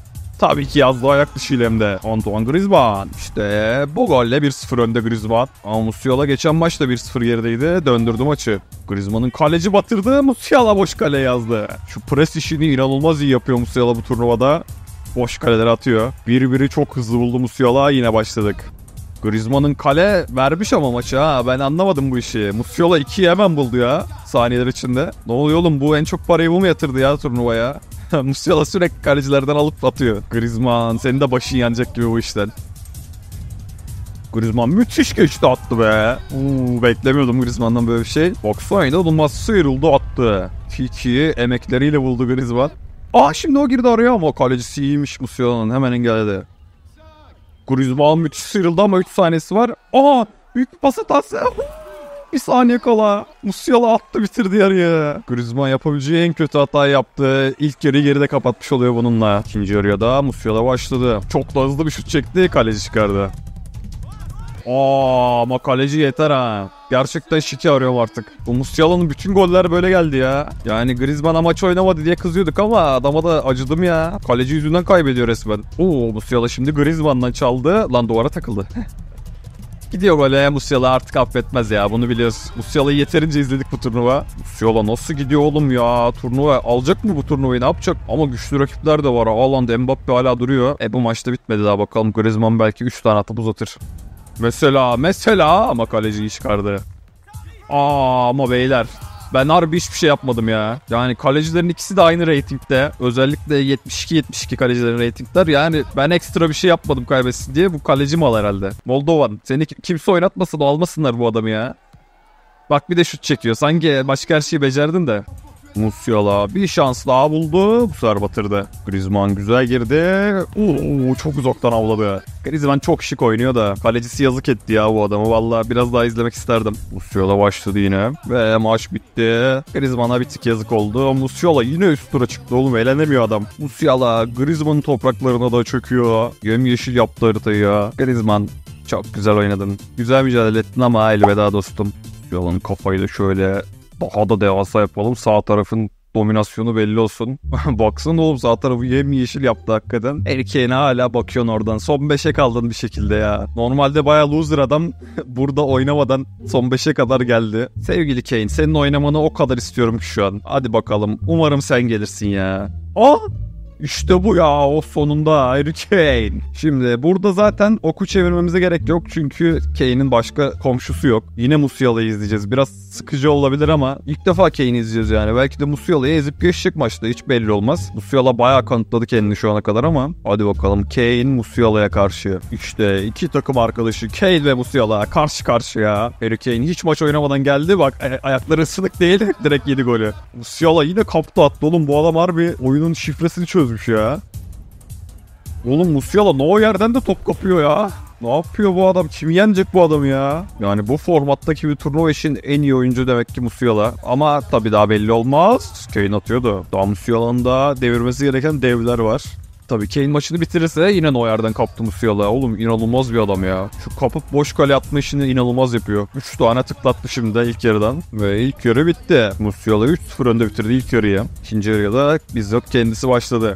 Tabii ki yazdığı ayak dışıyla hem de. Antoine Griezmann. İşte bu golle 1-0 önde Griezmann. Ama Musiala geçen maçta 1-0 gerideydi. Döndürdü maçı. Griezmann'ın kaleci batırdı. Musiala boş kale yazdı. Şu pres işini inanılmaz iyi yapıyor Musiala bu turnuvada. Boş kaleleri atıyor. 1-1'i çok hızlı buldu Musiala. Yine başladık. Griezmann'ın kale vermiş ama maçı ha. Ben anlamadım bu işi. Musiala 2'yi hemen buldu ya. Saniyeler içinde. Ne oluyor oğlum, bu en çok parayı bu mu yatırdı ya turnuvaya? Musiala sürekli kalecilerden alıp atıyor. Griezmann senin de başın yanacak gibi bu işten. Griezmann müthiş geçti attı be. Beklemiyordum Griezmann'dan böyle bir şey. Baksana inanılmaz sıyrıldı attı. Fiki'yi emekleriyle buldu Griezmann. Şimdi o girdi araya ama kalecisi iyiymiş Musiala'nın, hemen engelledi. Griezmann müthiş sıyrıldı ama 3 saniyesi var. Büyük bir pas hatası. Bir saniye kala. Musiala attı, bitirdi yarıyı. Griezmann yapabileceği en kötü hatayı yaptı. İlk yarıyı geride kapatmış oluyor bununla. İkinci yarıya da Musiala başladı. Çok da hızlı bir şut çekti. Kaleci çıkardı. Ama kaleci yeter ha. Gerçekten şike arıyorum artık. Bu Musiala'nın bütün goller böyle geldi ya. Yani Griezmann maç oynamadı diye kızıyorduk ama adama da acıdım ya. Kaleci yüzünden kaybediyor resmen. Musiala şimdi Griezmann'dan çaldı. Lan duvara takıldı. Gidiyor böyle. Musiala artık affetmez ya, bunu biliyoruz. Musiala'yı yeterince izledik bu turnuva. Musiala nasıl gidiyor oğlum ya? Turnuva alacak mı bu turnuvayı, ne yapacak? Ama güçlü rakipler de var. Haaland, Mbappe hala duruyor. Bu maçta bitmedi daha, bakalım. Griezmann belki 3 tane atıp uzatır. Mesela ama kaleciyi çıkardı. Ama beyler, ben harbi hiçbir şey yapmadım ya. Yani kalecilerin ikisi de aynı reytingde. Özellikle 72-72 kalecilerin reytingler. Yani ben ekstra bir şey yapmadım kaybetsin diye. Bu kaleci mal herhalde. Moldovan. Seni kimse oynatmasın, almasınlar bu adamı ya. Bak bir de şut çekiyor. Sanki başka her şeyi becerdin de. Musiala bir şans daha buldu. Bu sefer batırdı. Griezmann güzel girdi. Çok uzaktan avladı. Griezmann çok şık oynuyor da kalecisi yazık etti ya bu adamı. Vallahi biraz daha izlemek isterdim. Musiala başladı yine. Ve maç bitti. Griezmann'a bir tık yazık oldu. Musiala yine üst tura çıktı oğlum. Eğlenemiyor adam. Musiala Griezmann'ın topraklarına da çöküyor. Yemyeşil yaptı haritayı ya. Griezmann çok güzel oynadın. Güzel mücadele ettin ama elveda dostum. Musiala'nın kafayı da şöyle daha da devasa yapalım. Sağ tarafın dominasyonu belli olsun. Baksana oğlum, sağ tarafı yemyeşil yaptı hakikaten. Erkeğine hala bakıyorsun oradan. Son 5'e kaldın bir şekilde ya. Normalde bayağı loser adam. Burada oynamadan son 5'e kadar geldi. Sevgili Kane, senin oynamanı o kadar istiyorum ki şu an. Hadi bakalım. Umarım sen gelirsin ya. İşte bu ya, o sonunda Harry Kane. Şimdi burada zaten oku çevirmemize gerek yok çünkü Kane'in başka komşusu yok. Yine Musiala'yı izleyeceğiz. Biraz sıkıcı olabilir ama ilk defa Kane'i izleyeceğiz yani. Belki de Musiala'yı ezip geçecek maçta, hiç belli olmaz. Musiala bayağı kanıtladı kendini şu ana kadar ama hadi bakalım Kane Musiala'ya karşı. İşte iki takım arkadaşı Kane ve Musiala karşı karşıya. Harry Kane hiç maç oynamadan geldi, bak ayakları ısınık değil, direkt 7 golü. Musiala yine kaptı attı oğlum, bu adam harbi oyunun şifresini çözmüş ya. Oğlum Musiala ne o yerden de top kapıyor ya. Ne yapıyor bu adam? Kim yenecek bu adamı ya? Yani bu formattaki bir turnuva için en iyi oyuncu demek ki Musiala. Ama tabii daha belli olmaz. Kane atıyordu. Daha Musiala'nın da devirmesi gereken devler var. Tabii Kane maçını bitirirse yine o yerden kaptı Musiala. Oğlum inanılmaz bir adam ya. Şu kapıp boş kale atma işini inanılmaz yapıyor. 3 tane tıklattı şimdi ilk yarıdan. Ve ilk yarı bitti. Musiala 3-0 önde bitirdi ilk yarıyı. İkinci yarıya da bizzat kendisi başladı.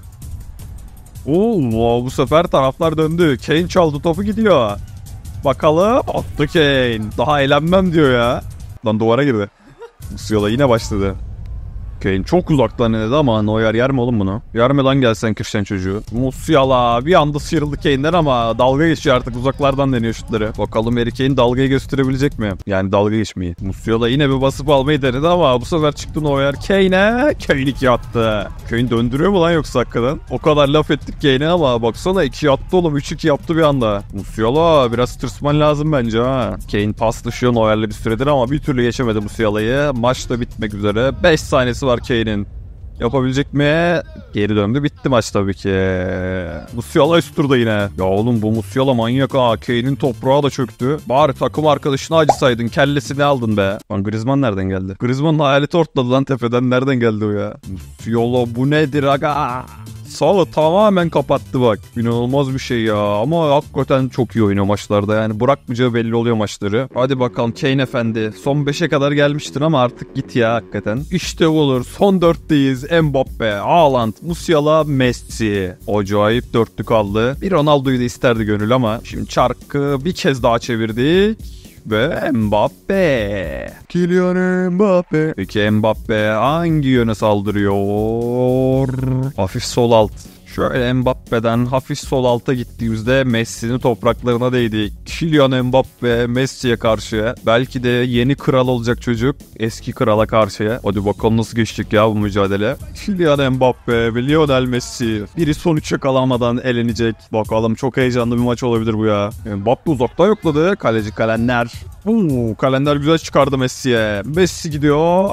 Bu sefer taraflar döndü. Kane çaldı, topu gidiyor. Bakalım. Attı Kane. Daha eğlenmem diyor ya. Lan duvara girdi. Musiala yine başladı. Kane çok uzaktan denedi ama Neuer yer mi oğlum bunu? Yer mi lan gelsen Christian çocuğu? Musiala bir anda sıyrıldı Kane'den ama dalga geçiyor artık, uzaklardan deniyor şutları. Bakalım Harry Kane dalgayı gösterebilecek mi? Yani dalga geçmeyi. Musiala yine bir basıp almayı denedi ama bu sefer çıktı Neuer Kane'e. Kane 2 attı. Kane döndürüyor mu lan yoksa hakikaten? O kadar laf ettik Kane'e ama baksana 2 attı oğlum, 3-2 yaptı bir anda. Musiala biraz tırsman lazım bence ha. Kane paslaşıyor Neuer'le bir süredir ama bir türlü geçemedi Musiala'yı. Maç da bitmek üzere. 5 saniyesi var Kane'in. Yapabilecek mi? Geri döndü. Bitti maç tabii ki. Musiala üst turda yine. Ya oğlum bu Musiala manyak ha. Kane'in toprağı da çöktü. Bari takım arkadaşına acısaydın. Kellesini aldın be. Lan Griezmann nereden geldi? Griezmann'ın hayaleti ortladı lan tepeden. Nereden geldi o ya? Musiala bu nedir aga? Salah tamamen kapattı bak. İnanılmaz bir şey ya. Ama hakikaten çok iyi oynuyor maçlarda. Yani bırakmayacağı belli oluyor maçları. Hadi bakalım Kane efendi. Son 5'e kadar gelmiştir ama artık git ya hakikaten. İşte olur. Son 4'teyiz. Mbappe, Haaland, Musiala, Messi. Acayip dörtlü kaldı. Bir Ronaldo'yu da isterdi gönül ama. Şimdi çarkı bir kez daha çevirdik. Ve Mbappe. Kylian Mbappe. Peki Mbappe hangi yöne saldırıyor? Hafif sol alt. Şöyle Mbappe'den hafif sol alta gittiğimizde Messi'nin topraklarına değdi. Kylian Mbappe Messi'ye karşı. Belki de yeni kral olacak çocuk. Eski krala karşı. Hadi bakalım nasıl geçecek ya bu mücadele. Kylian Mbappe ve Lionel Messi. Biri son 3'e kalamadan elenecek. Bakalım çok heyecanlı bir maç olabilir bu ya. Mbappe uzakta yokladı. Kaleci Kalender. Kalender güzel çıkardı Messi'ye. Messi gidiyor.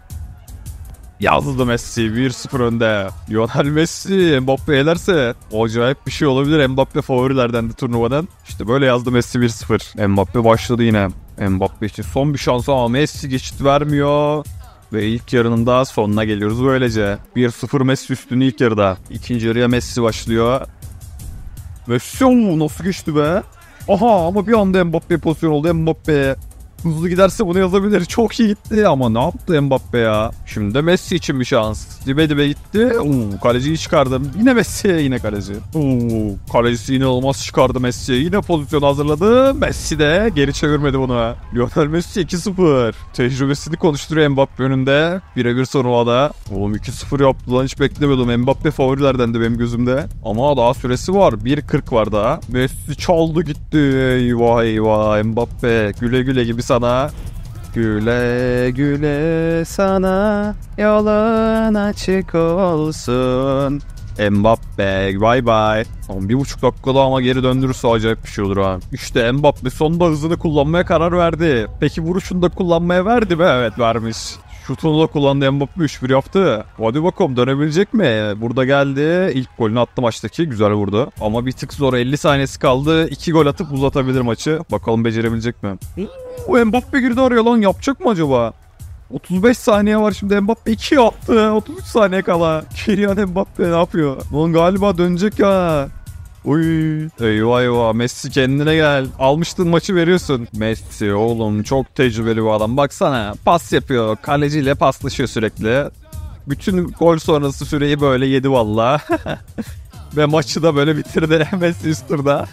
Yazdı Messi 1-0 önde. Lionel Messi Mbappe elerse acayip bir şey olabilir. Mbappe favorilerden de turnuvadan. İşte böyle yazdı Messi 1-0. Mbappe başladı yine. Mbappe için son bir şans ama Messi geçit vermiyor. Ve ilk yarının da sonuna geliyoruz böylece. 1-0 Messi üstünü ilk yarıda. İkinci yarıya Messi başlıyor. Messi nasıl geçti be? Aha ama bir anda Mbappe pozisyon oldu. Mbappe hızlı giderse bunu yazabilir. Çok iyi gitti ama ne yaptı Mbappe ya? Şimdi de Messi için bir şans. Dibe gitti. Kaleciyi çıkardım. Yine Messi, yine kaleci. Kalecisi inanılmaz çıkardı Messi. Yine pozisyon hazırladı. Messi de geri çevirmedi bunu. Lionel Messi 2-0. Tecrübesini konuşturuyor Mbappe önünde. Birebir turnuvada. Oğlum 2-0 yaptı lan, hiç beklemiyordum. Mbappe favorilerdendi benim gözümde. Ama daha süresi var. 1.40 var daha. Messi çaldı gitti. Eyvah eyvah. Mbappe güle güle gibi sana. Güle güle sana, yolun açık olsun. Mbappe bye bye. 1,5 dakikada ama geri döndürürse acayip bir şey olur ha. İşte Mbappe sonunda hızını kullanmaya karar verdi. Peki vuruşunu da kullanmaya verdi mi? Evet vermiş. Şutunu da kullandı Mbappe, 3-1 yaptı. Hadi bakalım dönebilecek mi? Burada geldi. İlk golünü attı maçtaki. Güzel vurdu. Ama bir tık zor, 50 saniyesi kaldı. 2 gol atıp uzatabilir maçı. Bakalım becerebilecek mi? O Mbappe girdi araya lan, yapacak mı acaba? 35 saniye var şimdi, Mbappe 2 attı. 33 saniye kala. Kylian Mbappe ne yapıyor? Lan galiba dönecek ya. Uy. Eyvah eyvah. Messi kendine gel. Almıştın maçı, veriyorsun. Messi oğlum çok tecrübeli bir adam. Baksana pas yapıyor. Kaleciyle paslaşıyor sürekli. Bütün gol sonrası süreyi böyle yedi valla. Ve maçı da böyle bitirdi Messi üst turda.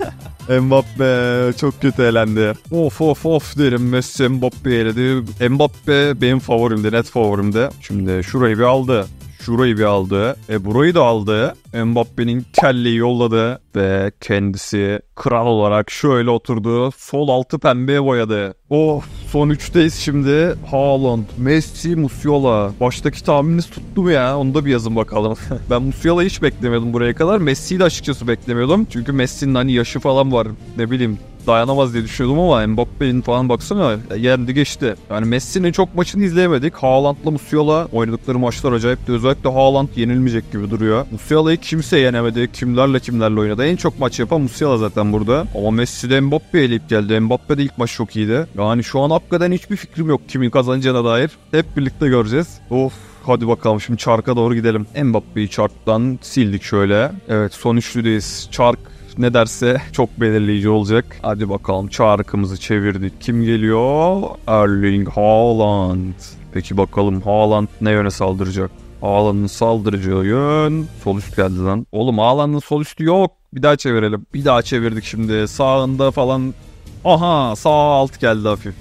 Mbappe çok kötü elendi. Of derim, Messi Mbappe eledi. Mbappe benim favorimdi, net favorimdi. Şimdi şurayı bir aldı. Şurayı bir aldı. Burayı da aldı. Mbappe'nin kelleyi yolladı. Ve kendisi kral olarak şöyle oturdu. Sol altı pembeye boyadı. Son 3'teyiz şimdi. Haaland, Messi, Musiala. Baştaki tahmininiz tuttu mu ya? Onu da bir yazın bakalım. Ben Musiala'yı hiç beklemiyordum buraya kadar. Messi'yi de açıkçası beklemiyordum. Çünkü Messi'nin hani yaşı falan var. Ne bileyim, dayanamaz diye düşünüyordum ama Mbappe'nin falan baksana yendi geçti. Yani Messi'nin çok maçını izleyemedik. Haaland'la Musiala oynadıkları maçlar acayipti. Özellikle Haaland yenilmeyecek gibi duruyor. Musiala'yı kimse yenemedi. Kimlerle oynadı. En çok maç yapan Musiala zaten burada. Ama Messi de Mbappe'ye eleyip geldi. Mbappe de ilk maç çok iyiydi. Yani şu an hakikaten hiçbir fikrim yok kimin kazanacağına dair. Hep birlikte göreceğiz. Hadi bakalım şimdi çarka doğru gidelim. Mbappe'yi çarktan sildik şöyle. Evet, son üçlüdeyiz. Çark ne derse çok belirleyici olacak. Hadi bakalım çarkımızı çevirdik. Kim geliyor? Erling Haaland. Peki bakalım Haaland ne yöne saldıracak? Haaland'ın saldıracağı yön sol üst geldi lan. Oğlum Haaland'ın sol üstü yok. Bir daha çevirelim. Bir daha çevirdik şimdi. Sağında falan. Aha, sağ alt geldi hafif.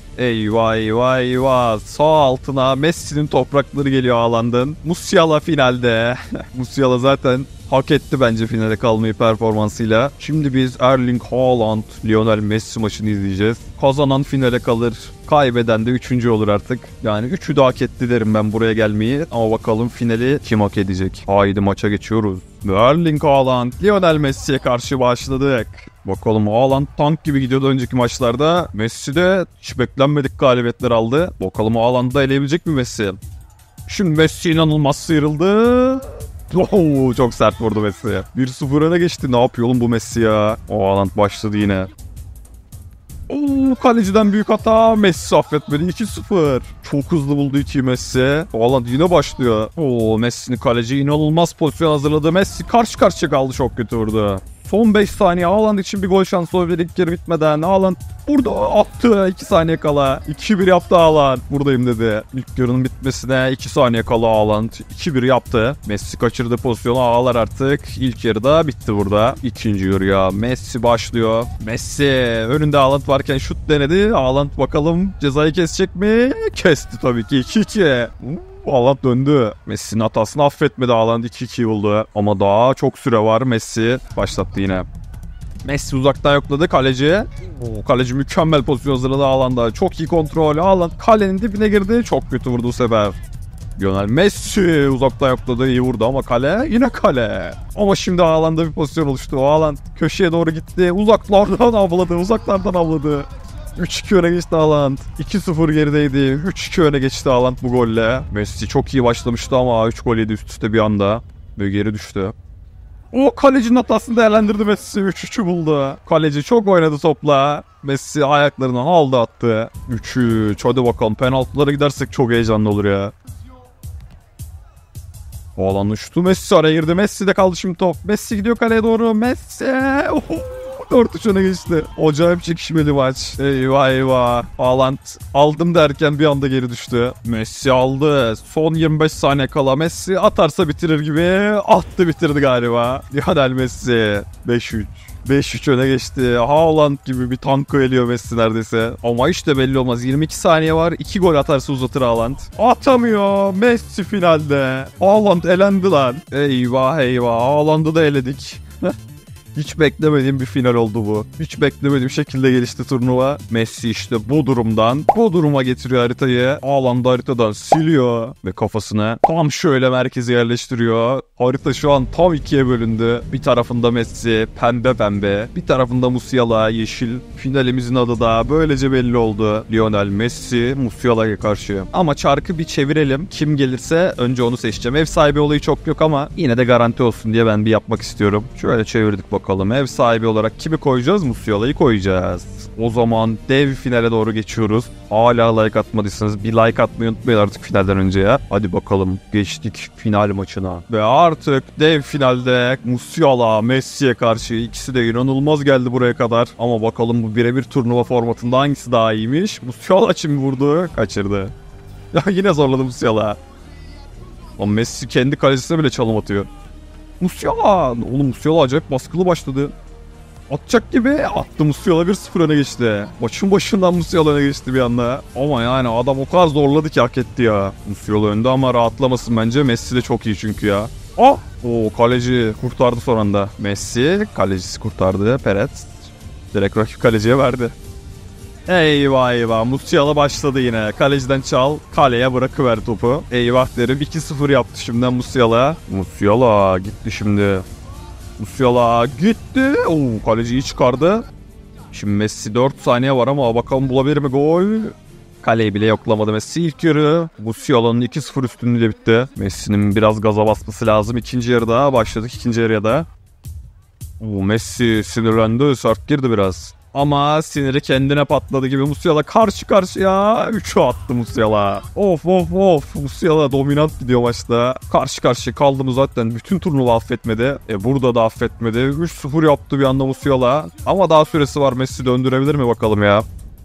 Eyvah. Sağ altına Messi'nin toprakları geliyor Haaland'ın. Musiala finalde. Musiala zaten hak etti bence finale kalmayı performansıyla. Şimdi biz Erling Haaland, Lionel Messi maçını izleyeceğiz. Kazanan finale kalır. Kaybeden de 3. olur artık. Yani 3'ü de hak etti derim ben buraya gelmeyi. Ama bakalım finali kim hak edecek? Haydi maça geçiyoruz. Erling Haaland, Lionel Messi'ye karşı başladık. Bakalım Haaland tank gibi gidiyordu önceki maçlarda. Messi de hiç beklenmedik galibiyetler aldı. Bakalım Haaland'ı da eleyebilecek mi Messi? Şimdi Messi inanılmaz sıyrıldı. Çok sert vurdu Messi. 1-0 öne geçti. Ne yapıyor oğlum bu Messi ya? Haaland başladı yine. Kaleciden büyük hata. Messi affetmedi. 2-0. Çok hızlı buldu 2'yi Messi. Haaland yine başlıyor. Messi'nin kaleci inanılmaz pozisyon hazırladı. Messi karşı karşıya kaldı. Çok kötü vurdu. Son 5 saniye Haaland için bir gol şansı olabilir ilk yarı bitmeden. Haaland burada attı 2 saniye kala. 2-1 yaptı Haaland. Buradayım dedi. İlk yarının bitmesine 2 saniye kala Haaland 2-1 yaptı. Messi kaçırdı pozisyonu, ağlar artık. İlk yarıda bitti burada. İkinci yarıya Messi başlıyor. Messi önünde Haaland varken şut denedi. Haaland bakalım cezayı kesecek mi? Kesti tabii ki. 2-2. Haaland döndü. Messi'nin hatasını affetmedi. Haaland 2-2 buldu. Ama daha çok süre var. Messi başlattı yine. Messi uzaktan yokladı kaleci. Kaleci mükemmel pozisyon hazırladı Haaland'a. Çok iyi kontrol. Haaland kalenin dibine girdi. Çok kötü vurdu bu sefer. Lionel Messi uzaktan yokladı. İyi vurdu ama kale yine kale. Ama şimdi Haaland'da bir pozisyon oluştu. Haaland köşeye doğru gitti. Uzaklardan avladı. 3-2 öne geçti Haaland. 2-0 gerideydi. 3-2 öne geçti Haaland bu golle. Messi çok iyi başlamıştı ama 3 gol yedi üst üste bir anda. Ve geri düştü. Kalecinin hatasını değerlendirdi Messi. 3-3'ü buldu. Kaleci çok oynadı topla. Messi ayaklarından aldı attı. 3-3. Hadi bakalım, penaltılara gidersek çok heyecanlı olur ya. Haaland uçtu. Messi araya girdi. Messi'de kaldı şimdi top. Messi gidiyor kaleye doğru. Messi. 4-3 öne geçti. Acayip çekişmeli maç. Eyvah. Haaland aldım derken bir anda geri düştü. Messi aldı. Son 25 saniye kala Messi atarsa bitirir gibi. Attı, bitirdi galiba. Lionel Messi. 5-3. 5-3 öne geçti. Haaland gibi bir tankı eliyor Messi neredeyse. Ama işte belli olmaz. 22 saniye var. 2 gol atarsa uzatır Haaland. Atamıyor. Messi finalde. Haaland elendi lan. Eyvah. Haaland'ı da eledik. Hiç beklemediğim bir final oldu bu. Hiç beklemediğim şekilde gelişti turnuva. Messi işte bu duruma getiriyor haritayı. Haaland haritadan siliyor ve kafasını tam şöyle merkeze yerleştiriyor. Harita şu an tam ikiye bölündü. Bir tarafında Messi pembe, bir tarafında Musiala yeşil. Finalimizin adı da böylece belli oldu. Lionel Messi Musiala'ya karşı. Ama çarkı bir çevirelim. Kim gelirse önce onu seçeceğim. Ev sahibi olayı çok yok ama yine de garanti olsun diye ben bir yapmak istiyorum. Şöyle çevirdik bakalım. Ev sahibi olarak kimi koyacağız? Musiala'yı koyacağız. O zaman dev finale doğru geçiyoruz. Hala like atmadıysanız bir like atmayı unutmayın artık finalden önce ya. Hadi bakalım, geçtik final maçına. Ve artık dev finalde Musiala Messi'ye karşı, ikisi de inanılmaz geldi buraya kadar. Ama bakalım bu birebir turnuva formatında hangisi daha iyiymiş? Musiala için vurdu, kaçırdı. Ya yine zorladı Musiala. Ama Messi kendi kalesine bile çalım atıyor. Musiala! Oğlum Musiala acayip baskılı başladı. Atacak gibi attı. Musiala 1-0 öne geçti. Maçın başından Musiala öne geçti bir anda. Ama yani adam o kadar zorladı ki hak etti ya. Musiala önde ama rahatlamasın bence. Messi de çok iyi çünkü ya. Kaleci kurtardı son anda. Messi kalecisi kurtardı. Peret direkt rakip kaleciye verdi. Eyvah. Musiala başladı yine. Kaleciden çal. Kaleye bırakıver topu. Eyvah derim. 2-0 yaptı şimdiden Musiala. Musiala gitti şimdi. Musiala gitti. Kaleciyi çıkardı. Şimdi Messi 4 saniye var ama bakalım bulabilir mi gol? Kaleyi bile yoklamadı Messi ilk yarı. Musiala'nın 2-0 üstünlüğüyle bitti. Messi'nin biraz gaza basması lazım. İkinci yarıda başladık. İkinci yarıya da. Messi sinirlendi. Sert girdi biraz. Ama siniri kendine patladı gibi. Musiala karşı karşıya 3'ü attı Musiala. Of. Musiala dominant gidiyor maçta. Karşı karşıya kaldım zaten. Bütün turnuva affetmedi. Burada da affetmedi. 3-0 yaptı bir anda Musiala. Ama daha süresi var. Messi döndürebilir mi bakalım ya.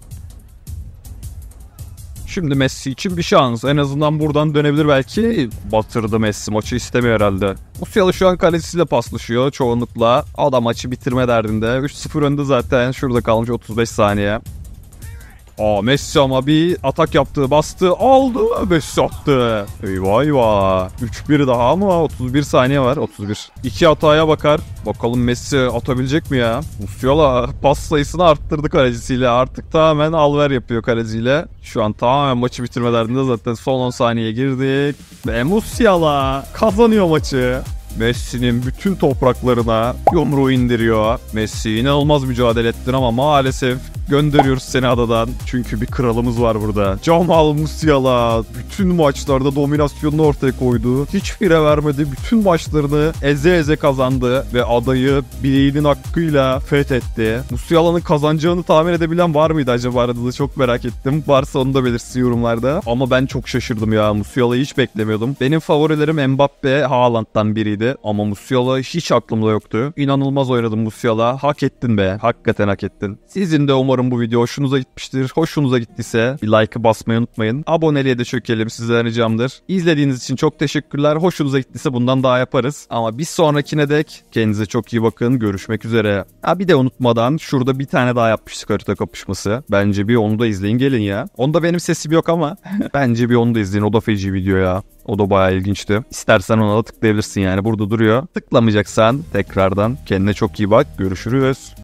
Şimdi Messi için bir şans. En azından buradan dönebilir belki. Batırdı Messi. Maçı istemiyor herhalde. Musiala şu an kalecisiyle paslaşıyor çoğunlukla. Adam maçı bitirme derdinde. 3-0 önde zaten. Şurada kalmış 35 saniye. Messi ama bir atak yaptı. Bastı. Aldı. Messi attı. Eyvah. 3-1 daha ama 31 saniye var. 31. 2 hataya bakar. Bakalım Messi atabilecek mi ya? Musiala pas sayısını arttırdı kalecisiyle. Artık tamamen alver yapıyor kaleciyle. Şu an tamamen maçı bitirme derdinde zaten. Son 10 saniye girdik. Ve Musiala kazanıyor maçı. Messi'nin bütün topraklarına yumruğu indiriyor. Messi inanılmaz mücadele ettin ama maalesef Gönderiyoruz seni adadan. Çünkü bir kralımız var burada. Jamal Musiala bütün maçlarda dominasyonunu ortaya koydu. Hiç fire vermedi. Bütün maçlarını eze eze kazandı ve adayı bileğinin hakkıyla fethetti. Musiala'nın kazanacağını tahmin edebilen var mıydı acaba arada, çok merak ettim. Varsa onu da belirsin yorumlarda. Ama ben çok şaşırdım ya. Musiala'yı hiç beklemiyordum. Benim favorilerim Mbappe, Haaland'dan biriydi. Ama Musiala hiç aklımda yoktu. İnanılmaz oynadın Musiala. Hak ettin be. Hakikaten hak ettin. Sizin de umarım bu video hoşunuza gitmiştir. Hoşunuza gittiyse bir like'ı basmayı unutmayın. Aboneliğe de çökelim, sizden ricamdır. İzlediğiniz için çok teşekkürler. Hoşunuza gittiyse bundan daha yaparız. Ama bir sonrakine dek kendinize çok iyi bakın. Görüşmek üzere. Ha bir de unutmadan şurada bir tane daha yapmıştık, harita kapışması. Bence bir onu da izleyin gelin ya. Onda benim sesim yok ama bence bir onu da izleyin. O da feci video ya. O da bayağı ilginçti. İstersen ona da tıklayabilirsin yani. Burada duruyor. Tıklamayacaksan tekrardan kendine çok iyi bak. Görüşürüz.